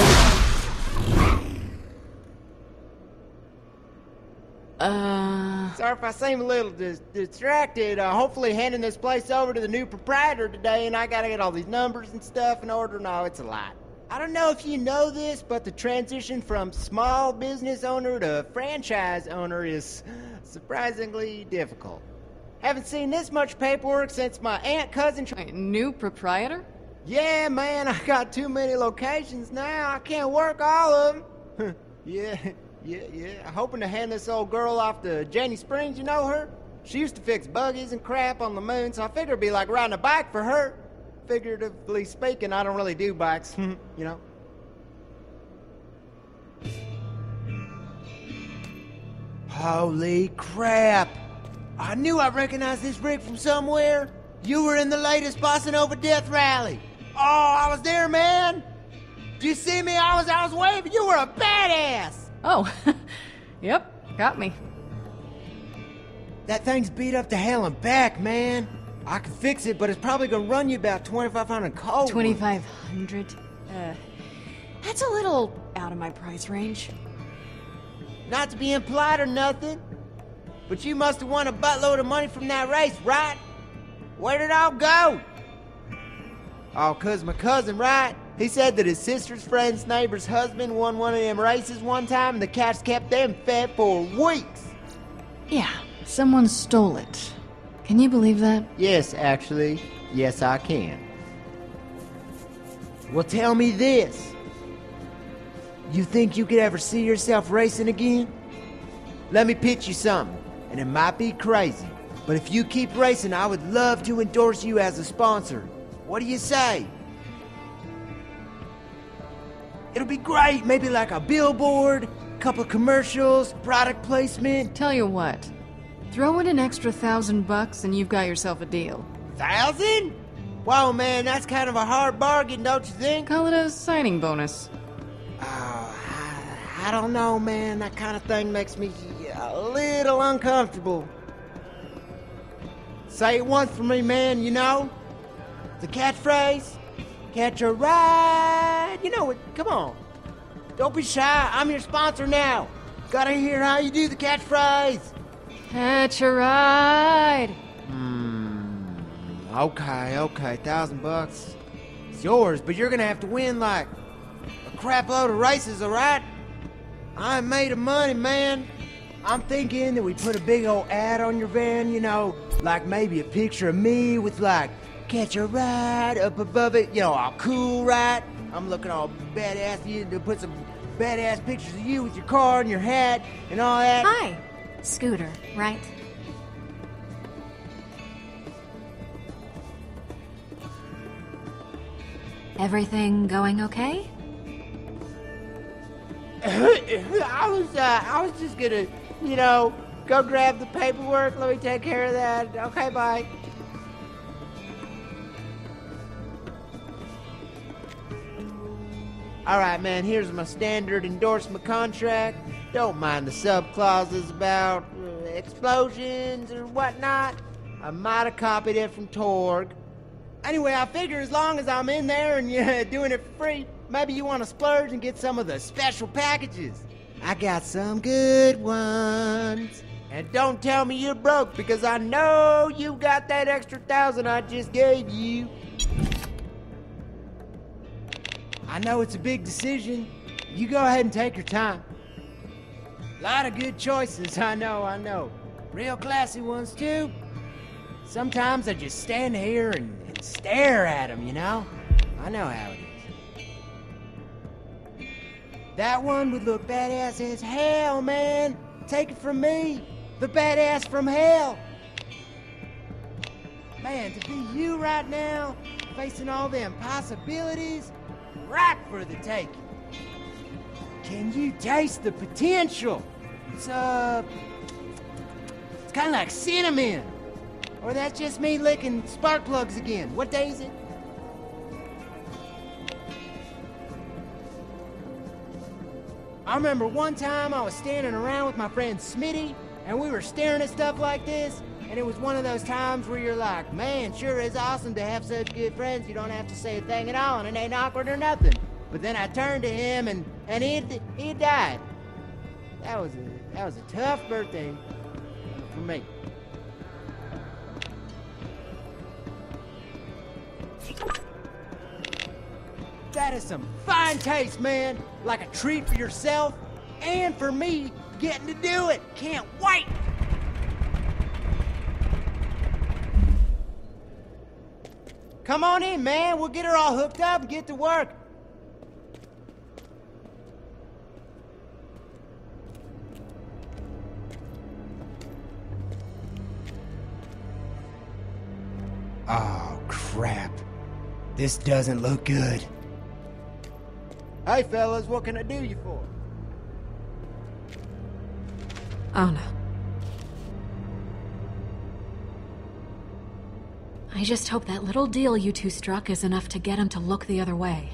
Sorry if I seem a little distracted. Hopefully handing this place over to the new proprietor today, and I gotta get all these numbers and stuff in order. No, it's a lot. I don't know if you know this, but the transition from small business owner to franchise owner is surprisingly difficult. Haven't seen this much paperwork since my aunt cousin... New proprietor? Yeah, man, I got too many locations now. I can't work all of them. Yeah. I'm hoping to hand this old girl off to Jenny Springs, you know her? She used to fix buggies and crap on the moon, so I figured it'd be like riding a bike for her. Figuratively speaking, I don't really do bikes, you know? Holy crap! I knew I recognized this rig from somewhere. You were in the latest Bossa Nova Death Rally. Oh, I was there, man! Did you see me? I was waving. You were a badass! Oh, yep, got me. That thing's beat up to hell and back, man. I can fix it, but it's probably gonna run you about 2,500 cold. 2,500? That's a little out of my price range. Not to be impolite or nothing, but you must have won a buttload of money from that race, right? Where'd it all go? Oh, 'cause my cousin, right? He said that his sister's friend's neighbor's husband won one of them races one time and the cats kept them fed for weeks. Yeah, someone stole it. Can you believe that? Yes, actually. Yes, I can. Well, tell me this. You think you could ever see yourself racing again? Let me pitch you something, and it might be crazy, but if you keep racing, I would love to endorse you as a sponsor. What do you say? It'll be great, maybe like a billboard, couple commercials, product placement. Tell you what, throw in an extra $1,000 and you've got yourself a deal. 1,000? Whoa, man, that's kind of a hard bargain, don't you think? Call it a signing bonus. Oh, I don't know, man. That kind of thing makes me a little uncomfortable. Say it once for me, man, you know? The catchphrase? Catch a ride. You know it. Come on. Don't be shy. I'm your sponsor now. Gotta hear how you do the catchphrase. Catch a ride. Okay, $1,000. It's yours, but you're gonna have to win like a crap load of races, alright? I'm made of money, man. I'm thinking that we put a big old ad on your van, you know, like maybe a picture of me with like catch a ride up above it, you know, all cool, right? I'm looking all badass. You to put some badass pictures of you with your car and your hat and all that. Hi, Scooter, right? Everything going okay? I was just gonna, you know, go grab the paperwork. Let me take care of that. Okay, bye. Alright, man, here's my standard endorsement contract. Don't mind the sub-clauses about explosions or whatnot. I might have copied it from Torg. Anyway, I figure as long as I'm in there and you're doing it for free, maybe you want to splurge and get some of the special packages. I got some good ones. And don't tell me you're broke, because I know you got that extra 1,000 I just gave you. I know it's a big decision. You go ahead and take your time. A lot of good choices, I know. Real classy ones, too. Sometimes I just stand here and stare at them, you know? I know how it is. That one would look badass as hell, man. Take it from me, the badass from hell. Man, to be you right now, facing all them possibilities, right for the taking. Can you taste the potential? It's kind of like cinnamon. Or that's just me licking spark plugs again. What day is it? I remember one time I was standing around with my friend Smitty, and we were staring at stuff like this, and it was one of those times where you're like, man, sure is awesome to have such good friends. You don't have to say a thing at all, and it ain't awkward or nothing. But then I turned to him, and he died. That was a tough birthday for me. That is some fine taste, man. Like a treat for yourself and for me getting to do it. Can't wait. Come on in, man. We'll get her all hooked up and get to work. Oh, crap. This doesn't look good. Hey, fellas, what can I do you for? Oh, no. I just hope that little deal you two struck is enough to get him to look the other way.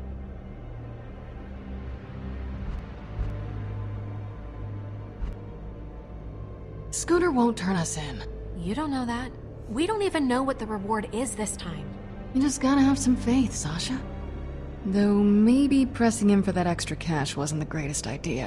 Scooter won't turn us in. You don't know that. We don't even know what the reward is this time. You just gotta have some faith, Sasha. Though maybe pressing him for that extra cash wasn't the greatest idea.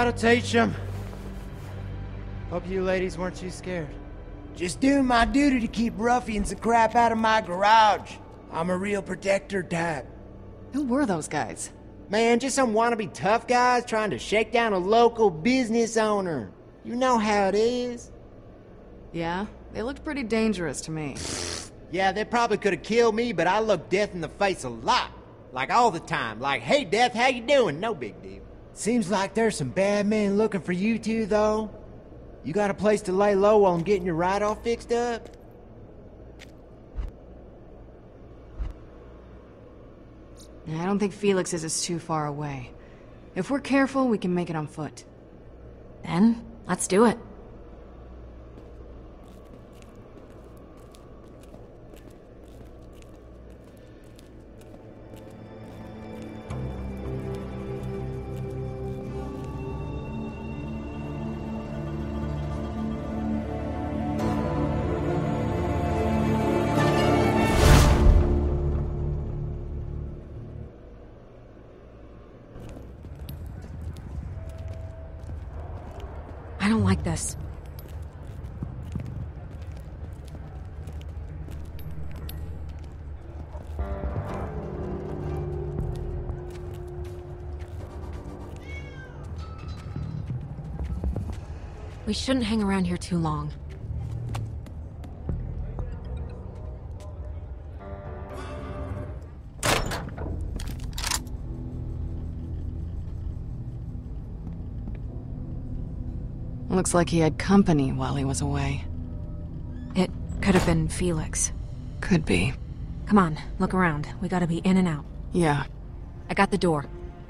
That'll teach them. Hope you ladies weren't too scared. Just doing my duty to keep ruffians the crap out of my garage. I'm a real protector type. Who were those guys? Man, just some wannabe tough guys trying to shake down a local business owner. You know how it is. Yeah, they looked pretty dangerous to me. Yeah, they probably could have killed me, but I look death in the face a lot. Like all the time. Like, hey Death, how you doing? No big deal. Seems like there's some bad men looking for you two, though. You got a place to lay low while I'm getting your ride-off fixed up? I don't think Felix's is too far away. If we're careful, we can make it on foot. Then, let's do it. I don't like this. We shouldn't hang around here too long. Looks like he had company while he was away. It could have been Felix. Could be. Come on, look around. We gotta be in and out. Yeah. I got the door.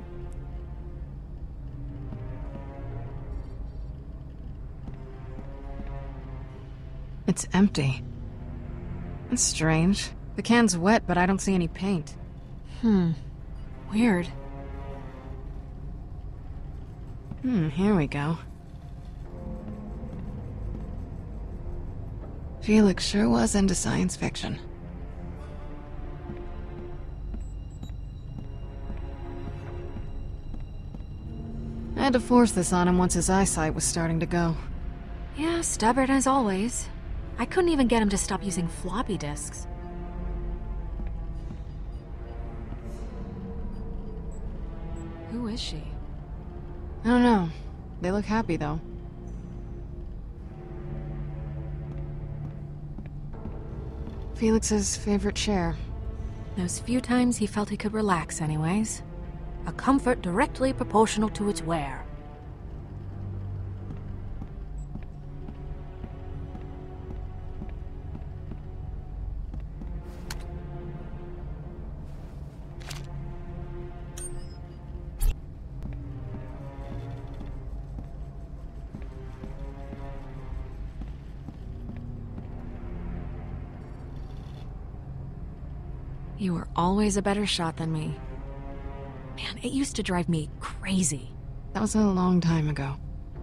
It's empty. That's strange. The can's wet, but I don't see any paint. Weird. Here we go. Felix sure was into science fiction. I had to force this on him once his eyesight was starting to go. Yeah, stubborn as always. I couldn't even get him to stop using floppy disks. Who is she? I don't know. They look happy, though. Felix's favorite chair. Those few times he felt he could relax anyways. A comfort directly proportional to its wear. You were always a better shot than me. Man, it used to drive me crazy. That was a long time ago.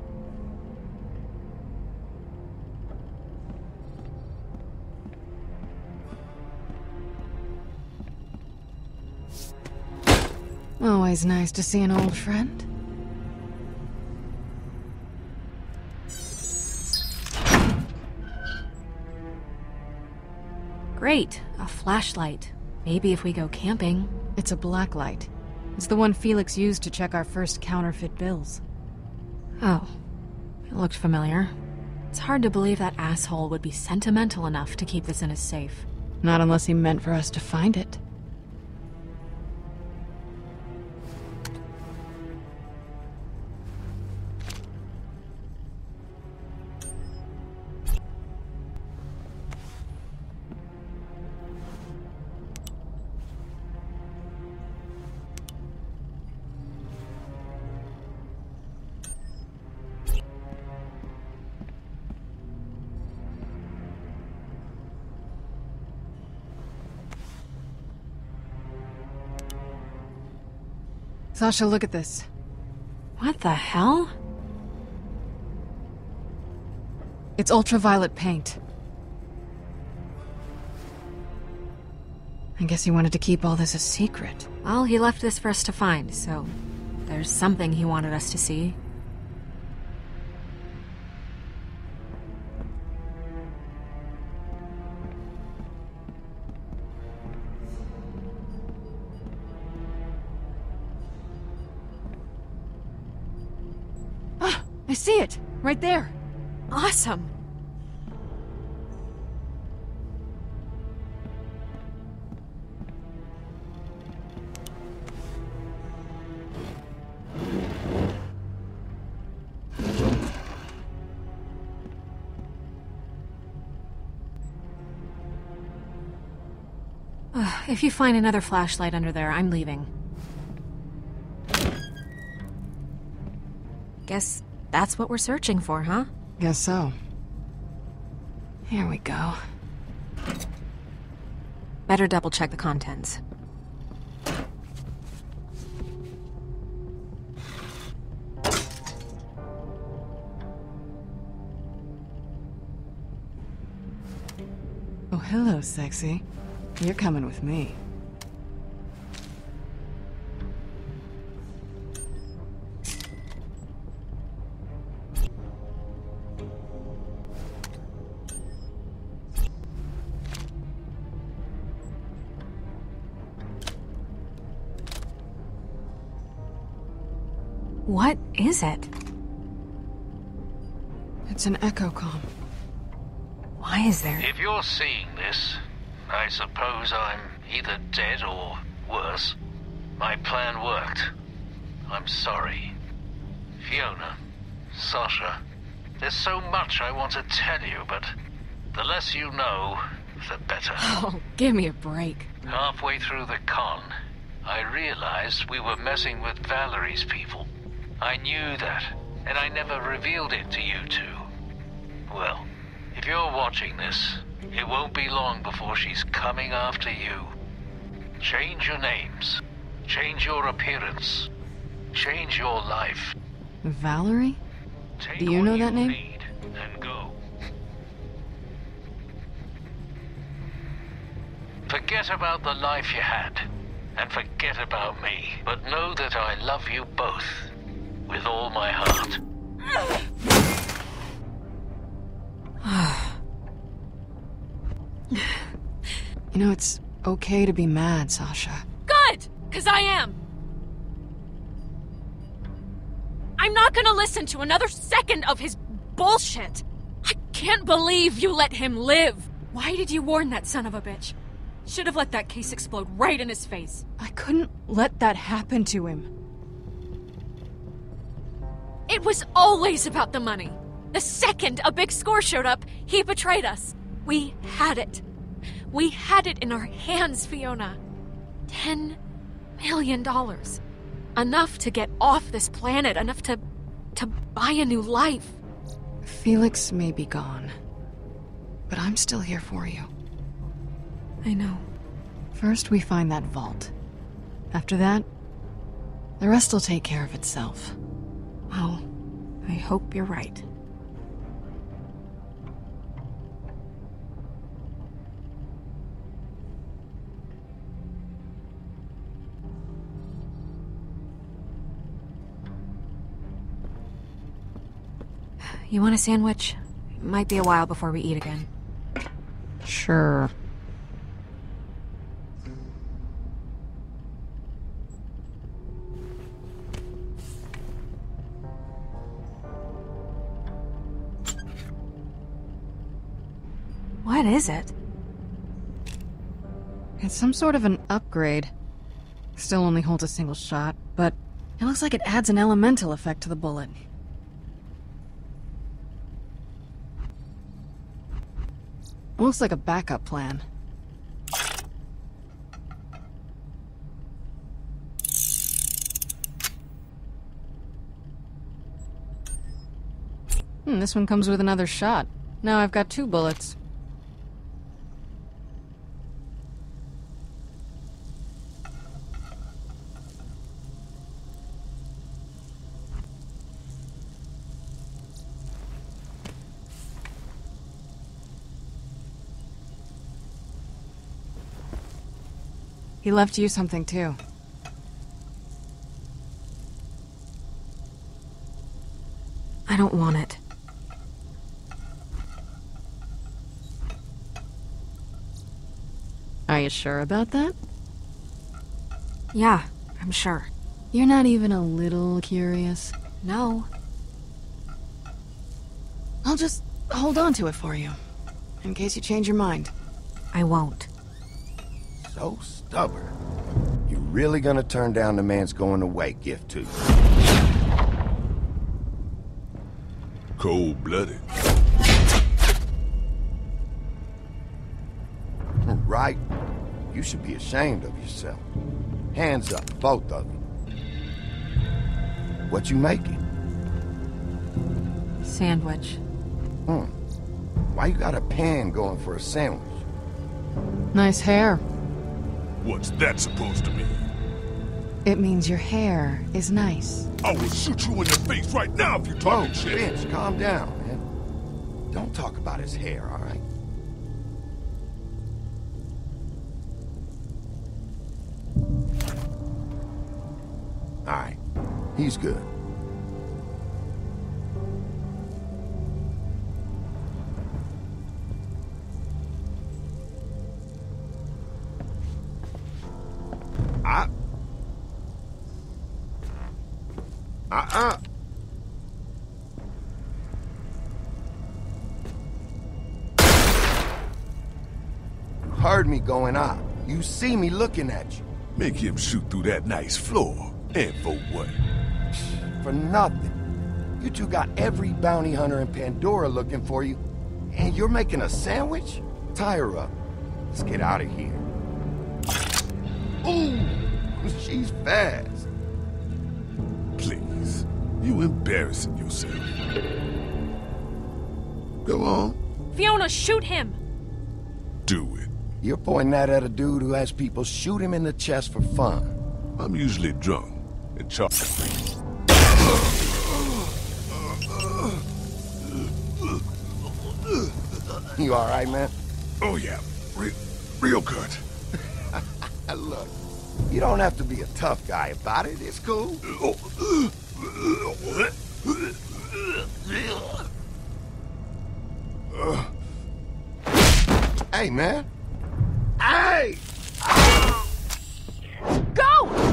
Always nice to see an old friend. Great, a flashlight. Maybe if we go camping. It's a black light. It's the one Felix used to check our first counterfeit bills. Oh, it looked familiar. It's hard to believe that asshole would be sentimental enough to keep this in his safe. Not unless he meant for us to find it. Sasha, look at this. What the hell? It's ultraviolet paint. I guess he wanted to keep all this a secret. Well, he left this for us to find, so there's something he wanted us to see. I see it! Right there! Awesome! If you find another flashlight under there, I'm leaving. Guess that's what we're searching for, huh? Guess so. Here we go. Better double check the contents. Oh, hello, sexy. You're coming with me. What is it? It's an echo comm. Why is there? If you're seeing this, I suppose I'm either dead or worse. My plan worked. I'm sorry. Fiona, Sasha, there's so much I want to tell you, but the less you know, the better. Oh, give me a break. Halfway through the con, I realized we were messing with Valerie's people. I knew that, and I never revealed it to you two. Well, if you're watching this, it won't be long before she's coming after you. Change your names. Change your appearance. Change your life. Valerie? Take Do you know that name? need and go. Forget about the life you had, and forget about me. But know that I love you both, with all my heart. You know, it's okay to be mad, Sasha. Good! 'Cause I am! I'm not gonna listen to another second of his bullshit! I can't believe you let him live! Why did you warn that son of a bitch? Should have let that case explode right in his face. I couldn't let that happen to him. It was always about the money. The second a big score showed up, he betrayed us. We had it. We had it in our hands, Fiona. $10 million. Enough to get off this planet, enough to buy a new life. Felix may be gone, but I'm still here for you. I know. First, we find that vault. After that, the rest will take care of itself. Well, I hope you're right. You want a sandwich? It might be a while before we eat again. Sure. What is it? It's some sort of an upgrade. Still only holds a single shot, but it looks like it adds an elemental effect to the bullet. Looks like a backup plan. This one comes with another shot. Now I've got 2 bullets. He left you something too. I don't want it. Are you sure about that? Yeah, I'm sure. You're not even a little curious? No. I'll just hold on to it for you, in case you change your mind. I won't. So stubborn. You really gonna turn down the man's going away gift to you? Cold-blooded. Right? You should be ashamed of yourself. Hands up, both of you. What you making? Sandwich. Why you got a pan going for a sandwich? Nice hair. What's that supposed to mean? It means your hair is nice. I will shoot you in the face right now if you're talking shit. Vince, calm down, man. Don't talk about his hair, all right? All right. He's good. You heard me going out. You see me looking at you. Make him shoot through that nice floor. And for what? For nothing. You two got every bounty hunter in Pandora looking for you, and you're making a sandwich? Tie her up. Let's get out of here. Ooh, she's fast. Please, you embarrassing yourself. Go on. Fiona, shoot him! Do it. You're pointing that at a dude who has people shoot him in the chest for fun. I'm usually drunk and charged. You all right, man? Oh, yeah. Real good. Look, you don't have to be a tough guy about it. It's cool. Hey, man. Hey! Go!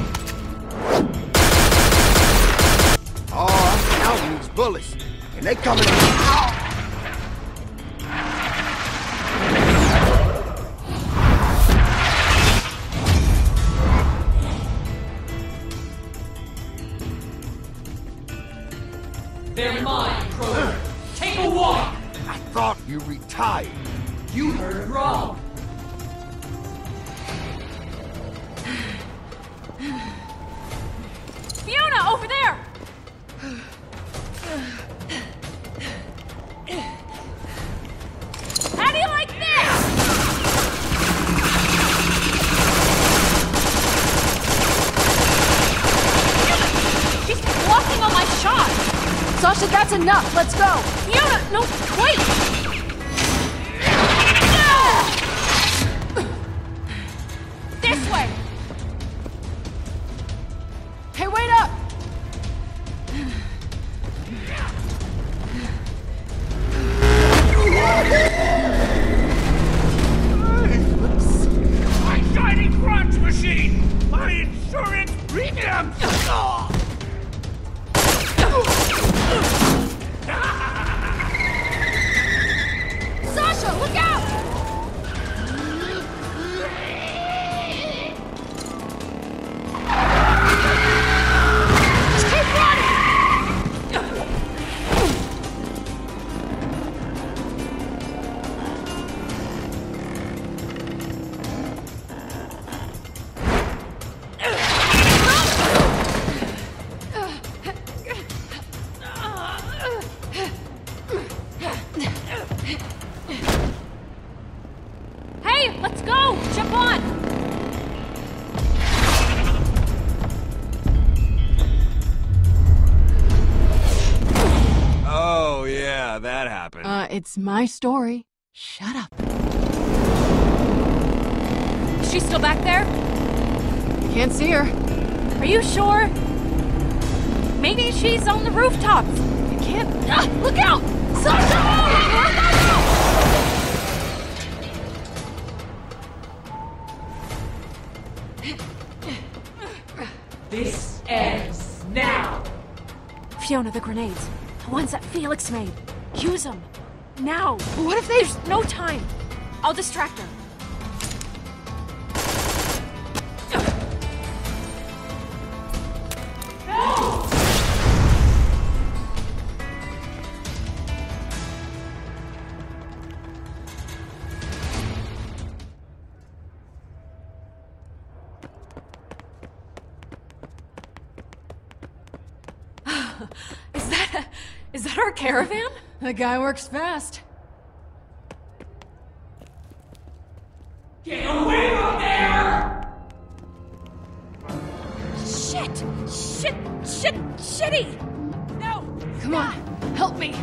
Oh, I'm counting these bullets. And they coming out. They're mine, Kroger. Take a walk! I thought you retired. You heard wrong. Fiona, over there! How do you like this? She's blocking all my shots! Sasha, that's enough! Let's go! Fiona, no, wait! This way! Hey, wait up! My shiny crunch machine! My insurance premium! Sasha, look out! Just keep running! Hey, let's go! Jump on! Oh, yeah, that happened. It's my story. Shut up. Is she still back there? Can't see her. Are you sure? Maybe she's on the rooftops. I can't. Look out! Sasha! This ends now. Fiona, the grenades. The ones that Felix made. Use them. Now. What if there's no time? I'll distract her. Is that our caravan? The guy works fast. Get away from there! Shitty! No! Come on, help me!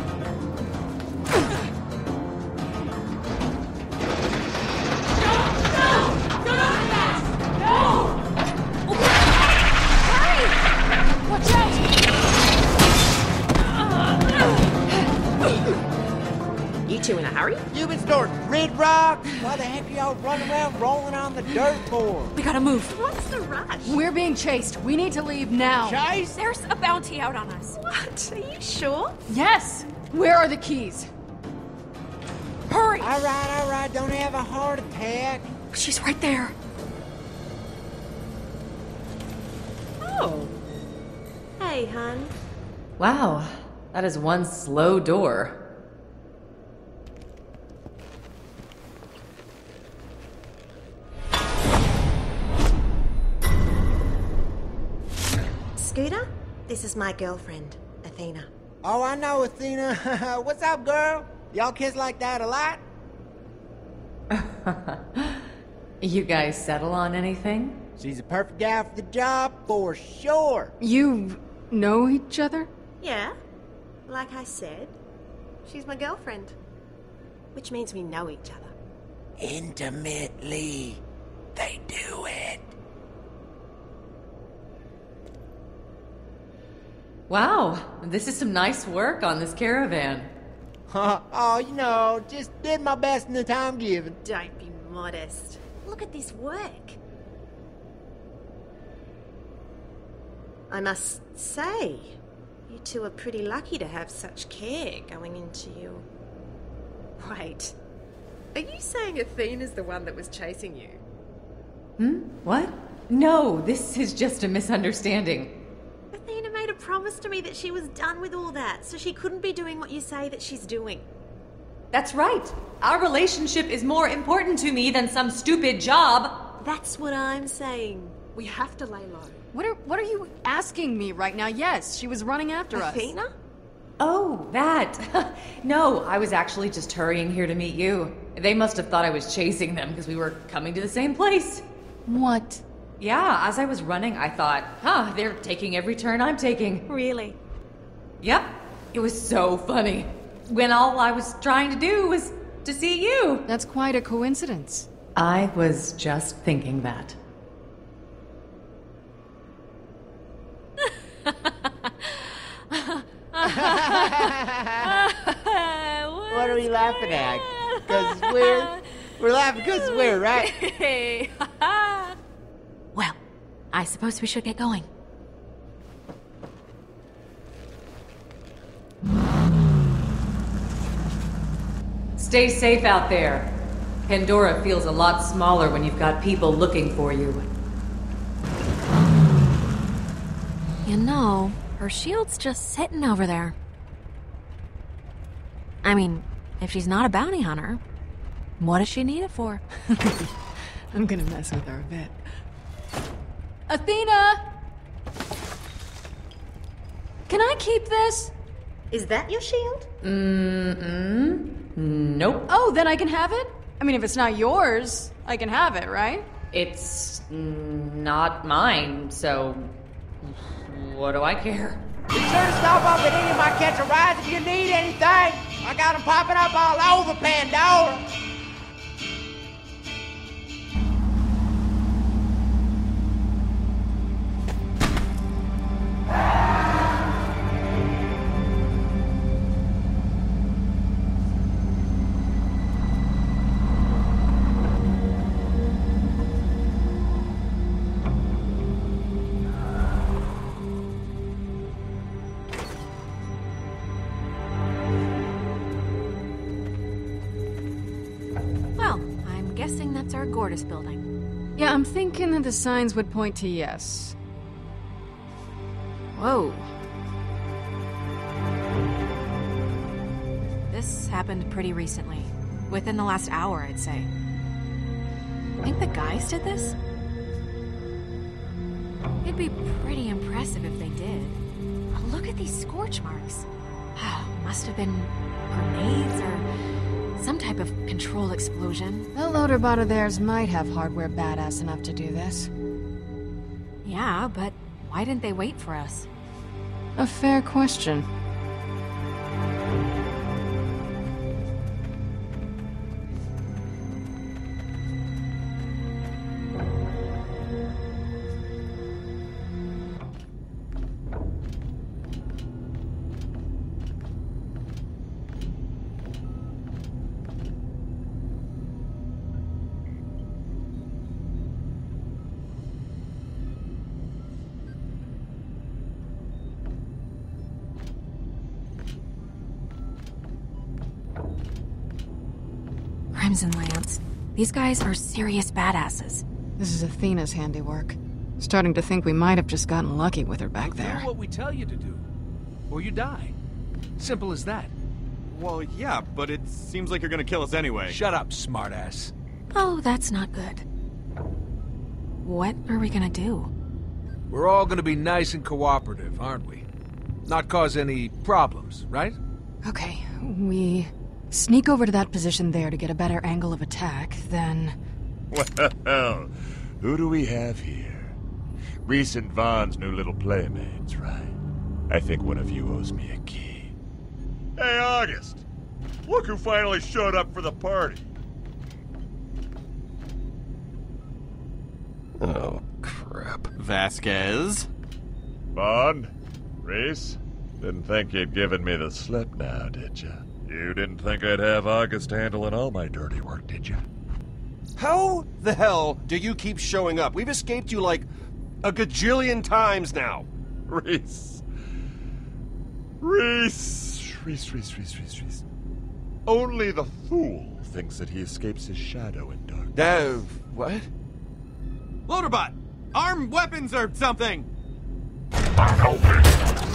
You two in a hurry? You been storing red rock? Why the heck are y'all running around rolling on the dirt for? We gotta move. What's the rush? We're being chased. We need to leave now. Chase? There's a bounty out on us. What? Are you sure? Yes! Where are the keys? Hurry! All right. Don't have a heart attack. She's right there. Oh. Hey, hun. Wow, that is one slow door. Scooter, this is my girlfriend, Athena. Oh, I know, Athena. What's up, girl? Y'all kiss like that a lot? You guys settle on anything? She's a perfect gal for the job, for sure. You know each other? Yeah, like I said, she's my girlfriend. Which means we know each other. Intimately. They do it. Wow, this is some nice work on this caravan. Oh, just did my best in the time given. Don't be modest. Look at this work. I must say, you two are pretty lucky to have such care going into you. Wait, are you saying Athena's the one that was chasing you? What? No, this is just a misunderstanding. Athena made a promise to me that she was done with all that, so she couldn't be doing what you say that she's doing. That's right. Our relationship is more important to me than some stupid job. That's what I'm saying. We have to lay low. What are you asking me right now? Yes, she was running after us. Athena? Oh, that. No, I was actually just hurrying here to meet you. They must have thought I was chasing them because we were coming to the same place. What? Yeah, as I was running, I thought, they're taking every turn I'm taking. Really? Yep. It was so funny. When all I was trying to do was to see you. That's quite a coincidence. I was just thinking that. What are we laughing at? Because we're laughing because we're right. Well, I suppose we should get going. Stay safe out there. Pandora feels a lot smaller when you've got people looking for you. You know, her shield's just sitting over there. I mean, if she's not a bounty hunter, what does she need it for? I'm gonna mess with her a bit. Athena! Can I keep this? Is that your shield? Nope. Oh, then I can have it? I mean, if it's not yours, I can have it, right? It's not mine, so what do I care? Be sure to stop off at any of my catch a rides if you need anything. I got them popping up all over Pandora. guessing that's our Gordis building. Yeah, I'm thinking that the signs would point to yes. Whoa. This happened pretty recently. Within the last hour, I'd say. Think the guys did this? It'd be pretty impressive if they did. Look at these scorch marks. Must have been grenades or some type of controlled explosion. The loader bot of theirs might have hardware badass enough to do this. Yeah, but why didn't they wait for us? A fair question. Crimson Lance. These guys are serious badasses. This is Athena's handiwork. Starting to think we might have just gotten lucky with her back there. Do what we tell you to do, or you die. Simple as that. Well, yeah, but it seems like you're gonna kill us anyway. Shut up, smartass. Oh, that's not good. What are we gonna do? We're all gonna be nice and cooperative, aren't we? Not cause any problems, right? Okay, we sneak over to that position there to get a better angle of attack, then... Well, who do we have here? Reese and Vaughn's new little playmates, right? I think one of you owes me a key. Hey, August! Look who finally showed up for the party! Oh, crap. Vasquez? Vaughn? Reese? Didn't think you'd given me the slip now, did you? You didn't think I'd have August handling all my dirty work, did you? How the hell do you keep showing up? We've escaped you like a gajillion times now. Reese. Only the fool thinks that he escapes his shadow in darkness. What? Loaderbot! Armed weapons or something! I'm helping.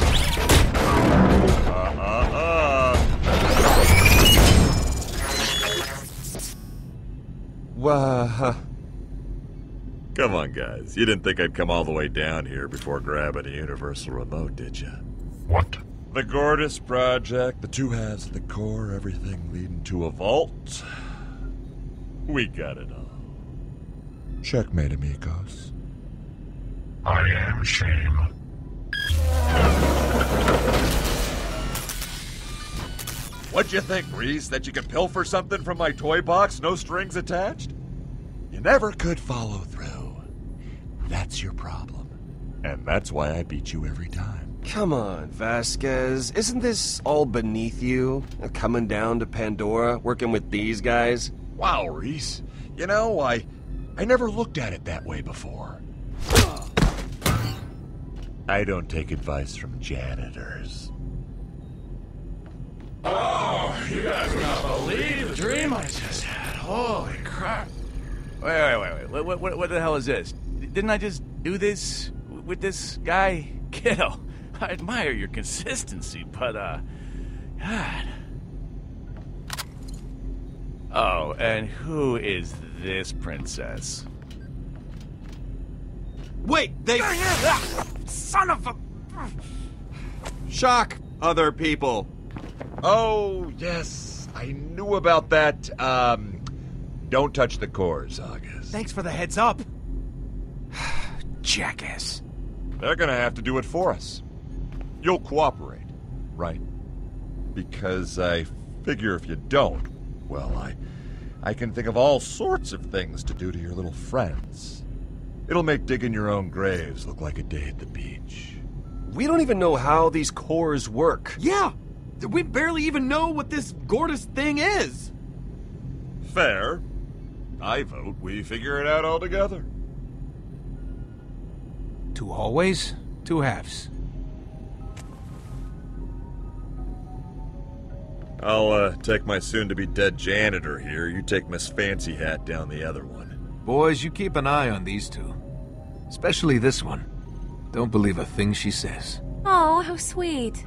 Come on, guys. You didn't think I'd come all the way down here before grabbing a universal remote, did you? What? The Gordis Project, the two halves of the core, everything leading to a vault. We got it all. Checkmate, amigos. I am shame. What'd you think, Reese? That you could pilfer something from my toy box, no strings attached? You never could follow through. That's your problem. And that's why I beat you every time. Come on, Vasquez. Isn't this all beneath you? Coming down to Pandora, working with these guys? Wow, Reese. You know, I never looked at it that way before. I don't take advice from janitors. Oh, you guys would not believe the dream I just had. Holy crap. Wait. What the hell is this? Didn't I just do this with this guy? Kiddo, I admire your consistency, but, God. Oh, and who is this princess? Wait, they... Son of a... Shock other people. Oh, yes. I knew about that. Don't touch the cores, August. Thanks for the heads up. Jackass. They're gonna have to do it for us. You'll cooperate, right? Because I figure if you don't, well, I can think of all sorts of things to do to your little friends. It'll make digging your own graves look like a day at the beach. We don't even know how these cores work. Yeah! We barely even know what this Gordis thing is! Fair. I vote we figure it out all together. 2 hallways, 2 halves. I'll take my soon-to-be dead janitor here. You take Miss Fancy Hat down the other one. Boys, you keep an eye on these two. Especially this one. Don't believe a thing she says. Oh, how sweet.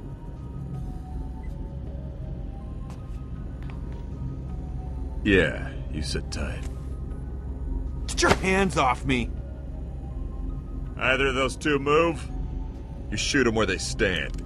Yeah, you sit tight. Get your hands off me! Either of those two move, you shoot them where they stand.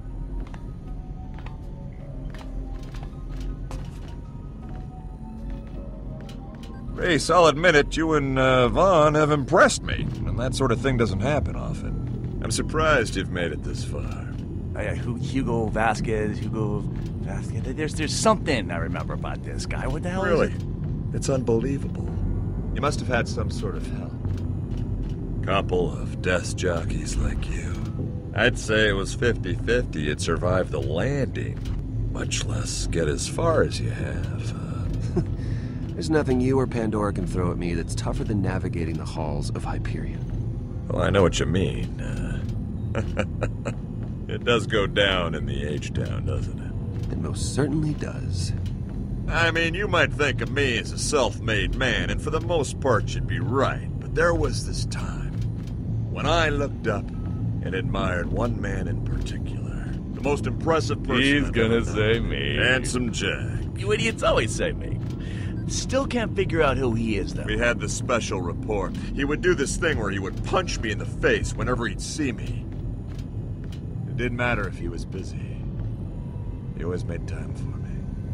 Race, I'll admit it, you and Vaughn have impressed me, and that sort of thing doesn't happen often. I'm surprised you've made it this far. Hugo Vasquez. There's something I remember about this guy. What the hell is Really? it? It's unbelievable. You must have had some sort of help. Couple of death jockeys like you. I'd say it was 50-50 you'd survive the landing, much less get as far as you have. There's nothing you or Pandora can throw at me that's tougher than navigating the halls of Hyperion. Well, I know what you mean. It does go down in the H-Town, doesn't it? It most certainly does. I mean, you might think of me as a self-made man, and for the most part you'd be right. But there was this time when I looked up and admired one man in particular. The most impressive person He's I've gonna ever say known. me. Handsome Jack. You idiots always say me. Still can't figure out who he is, though. We had this special rapport. He would do this thing where he would punch me in the face whenever he'd see me. It didn't matter if he was busy. He always made time for me.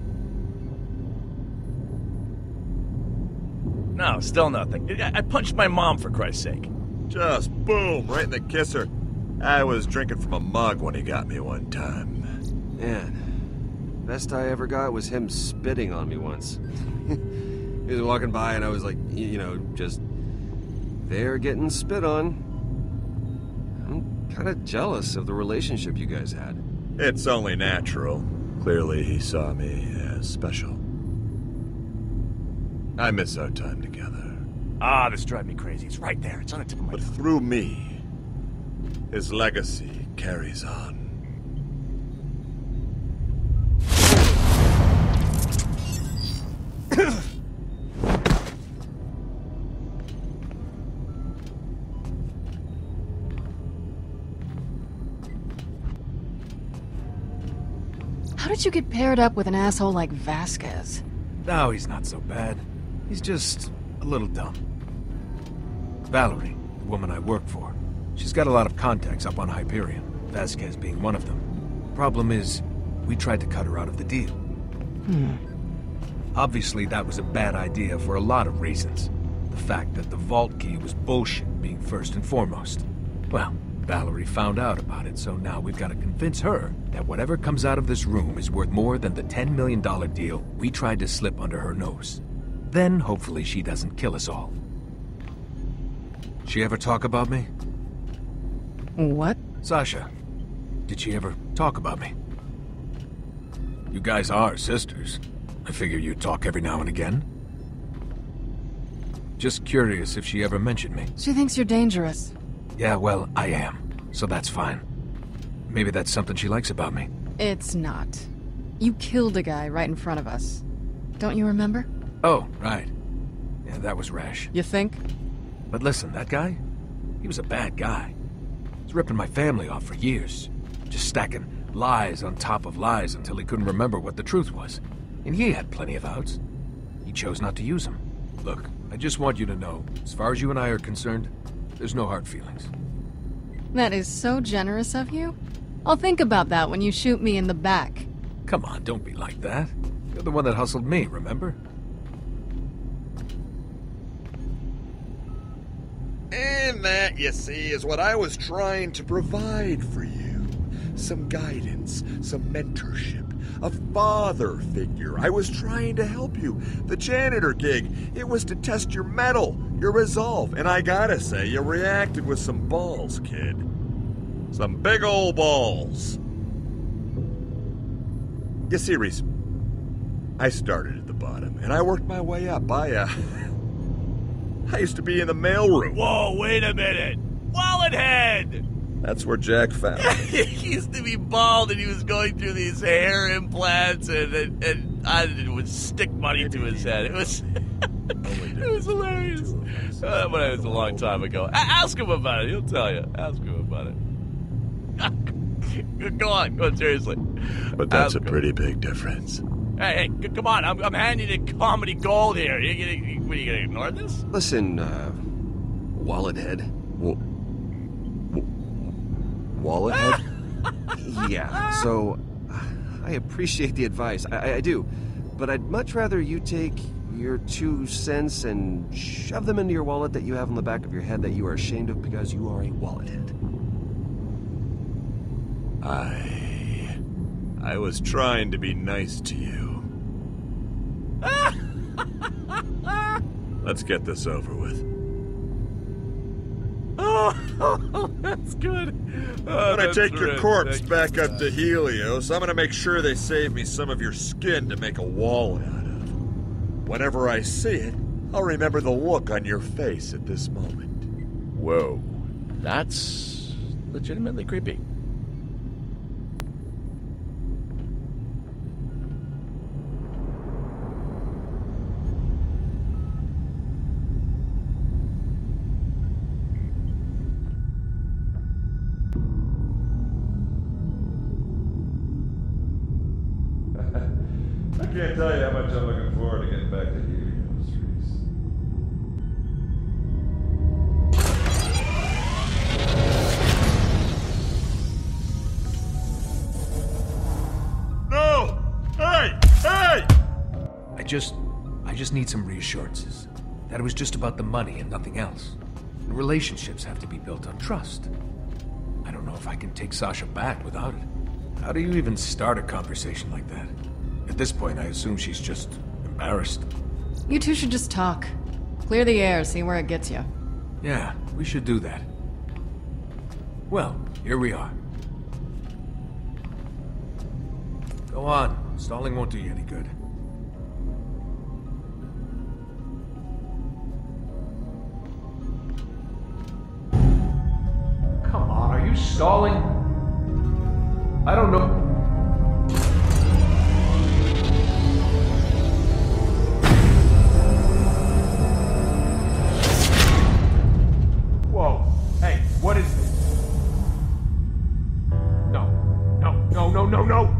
No, still nothing. I punched my mom, for Christ's sake. Just boom, right in the kisser. I was drinking from a mug when he got me one time. Man, best I ever got was him spitting on me once. He was walking by and I was like, just there getting spit on. I'm kind of jealous of the relationship you guys had. It's only natural. Clearly he saw me as special. I miss our time together. Ah, this drives me crazy. It's right there. It's on the tip of my But through me, his legacy carries on. How did you get paired up with an asshole like Vasquez? No, he's not so bad. He's just a little dumb. Valerie, the woman I work for, she's got a lot of contacts up on Hyperion, Vasquez being one of them. Problem is, we tried to cut her out of the deal. Obviously, that was a bad idea for a lot of reasons. The fact that the vault key was bullshit being first and foremost. Well, Valerie found out about it, so now we've got to convince her that whatever comes out of this room is worth more than the $10 million deal we tried to slip under her nose. Then, hopefully, she doesn't kill us all. She ever talk about me? What? Sasha, did she ever talk about me? You guys are sisters. I figure you'd talk every now and again. Just curious if she ever mentioned me. She thinks you're dangerous. Yeah, well, I am. So that's fine. Maybe that's something she likes about me. It's not. You killed a guy right in front of us. Don't you remember? Oh, right. Yeah, that was rash. You think? But listen, that guy? He was a bad guy. He was ripping my family off for years. Just stacking lies on top of lies until he couldn't remember what the truth was. And he had plenty of outs. He chose not to use them. Look, I just want you to know, as far as you and I are concerned, there's no hard feelings. That is so generous of you. I'll think about that when you shoot me in the back. Come on, don't be like that. You're the one that hustled me, remember? And that, you see, is what I was trying to provide for you. Some guidance, some mentorship, a father figure. I was trying to help you. The janitor gig, it was to test your mettle, your resolve. And I gotta say, you reacted with some balls, kid. Some big old balls. You see, Reese, I started at the bottom, and I worked my way up. I used to be in the mailroom. Whoa, wait a minute! Wallet head! That's where Jack found it. He used to be bald, and he was going through these hair implants, and I would stick money to his head. It was it was hilarious. But it was a long time ago. Ask him about it. He'll tell you. Ask him about it. Go on, seriously. But that's a pretty big difference. Hey, come on. I'm handing you comedy gold here. Are you gonna ignore this? Listen, wallet head. Wallet head? Yeah, so I appreciate the advice. I do. But I'd much rather you take your 2 cents and shove them into your wallet that you have on the back of your head that you are ashamed of because you are a wallet head. I was trying to be nice to you. Let's get this over with. Oh, that's good. I'm gonna take your corpse back up to Helios. I'm gonna make sure they save me some of your skin to make a wallet out of. Whenever I see it, I'll remember the look on your face at this moment. Whoa, that's legitimately creepy. I can't tell you how much I'm looking forward to getting back to Helios, Reese. No! Hey! Hey! I just need some reassurances. That it was just about the money and nothing else. And relationships have to be built on trust. I don't know if I can take Sasha back without it. How do you even start a conversation like that? At this point, I assume she's just embarrassed. You two should just talk. Clear the air, see where it gets you. Yeah, we should do that. Well, here we are. Go on. Stalling won't do you any good. Come on, are you stalling? I don't know. Whoa. Hey, what is this? No. No, no, no, no, no!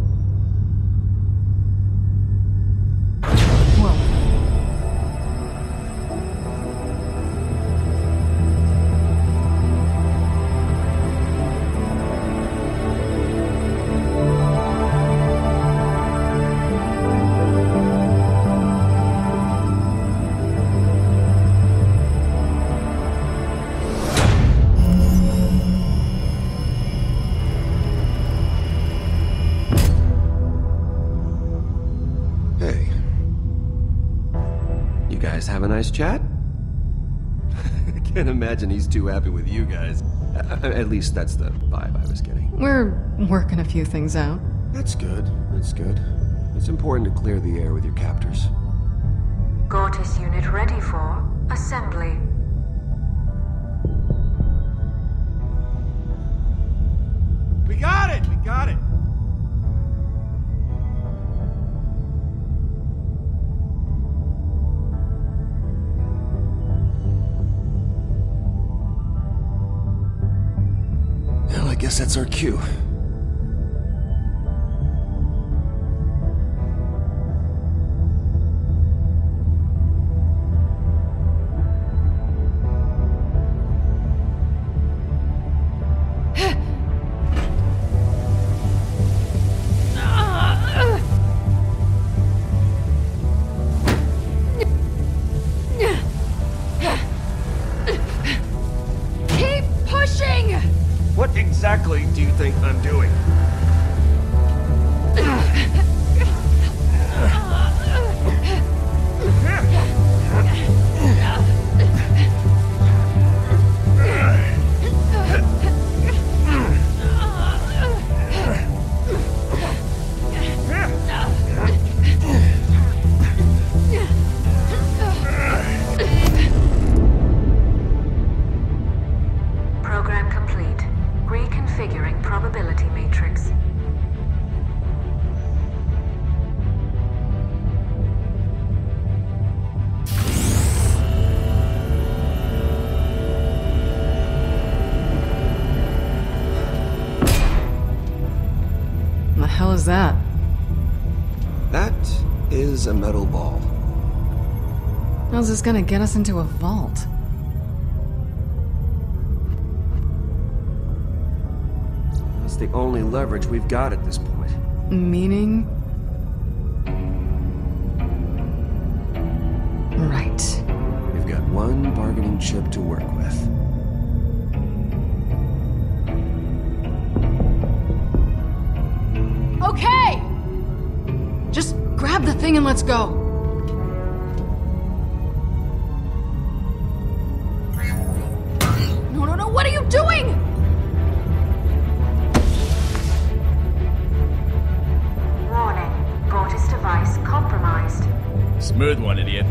Have a nice chat? I can't imagine he's too happy with you guys. At least that's the vibe I was getting. We're working a few things out. That's good. That's good. It's important to clear the air with your captors. Gortys unit ready for assembly. We got it! We got it! Well, I guess that's our cue. What exactly do you think I'm doing? was that? That is a metal ball. How's this gonna get us into a vault? That's the only leverage we've got at this point. Meaning? Right. We've got one bargaining chip to work with. Okay! Just grab the thing and let's go. No, what are you doing? Warning. Gortys device compromised. Smooth one, idiot.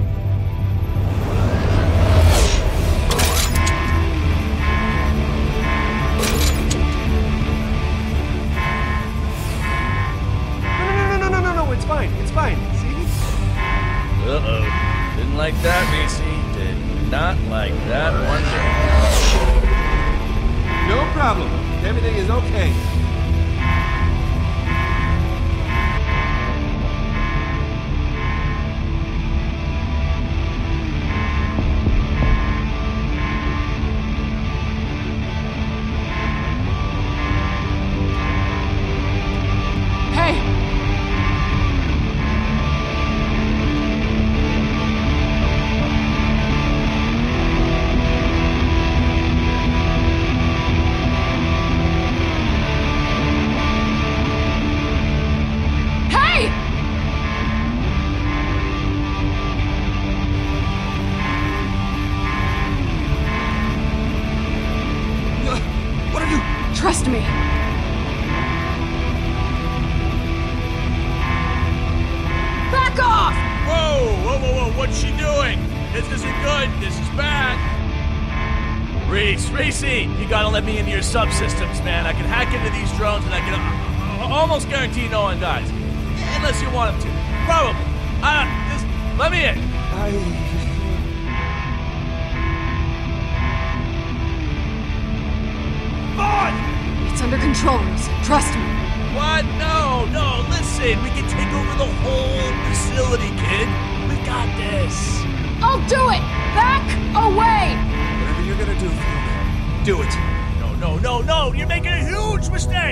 No, it's fine. It's fine. See? Uh-oh. Didn't like that, Reese. Did not like that one bit. No problem. Everything is okay. Trust me. Back off! Whoa, what's she doing? This isn't good, this is bad. Reese, you gotta let me into your subsystems, man. I can hack into these drones and I can almost guarantee no one dies. Unless you want them to. Probably. Just let me in. It's under control, Reese. Trust me. What? No, listen. We can take over the whole facility, kid. We got this. I'll do it! Back away! Whatever you're gonna do, Fiona, do it. No. You're making a huge mistake.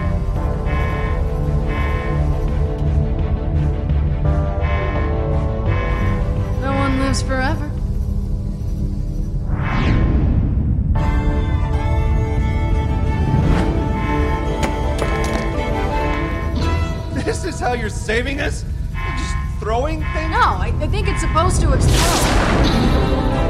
No one lives forever. This is how you're saving us? Just throwing things? No, I think it's supposed to explode.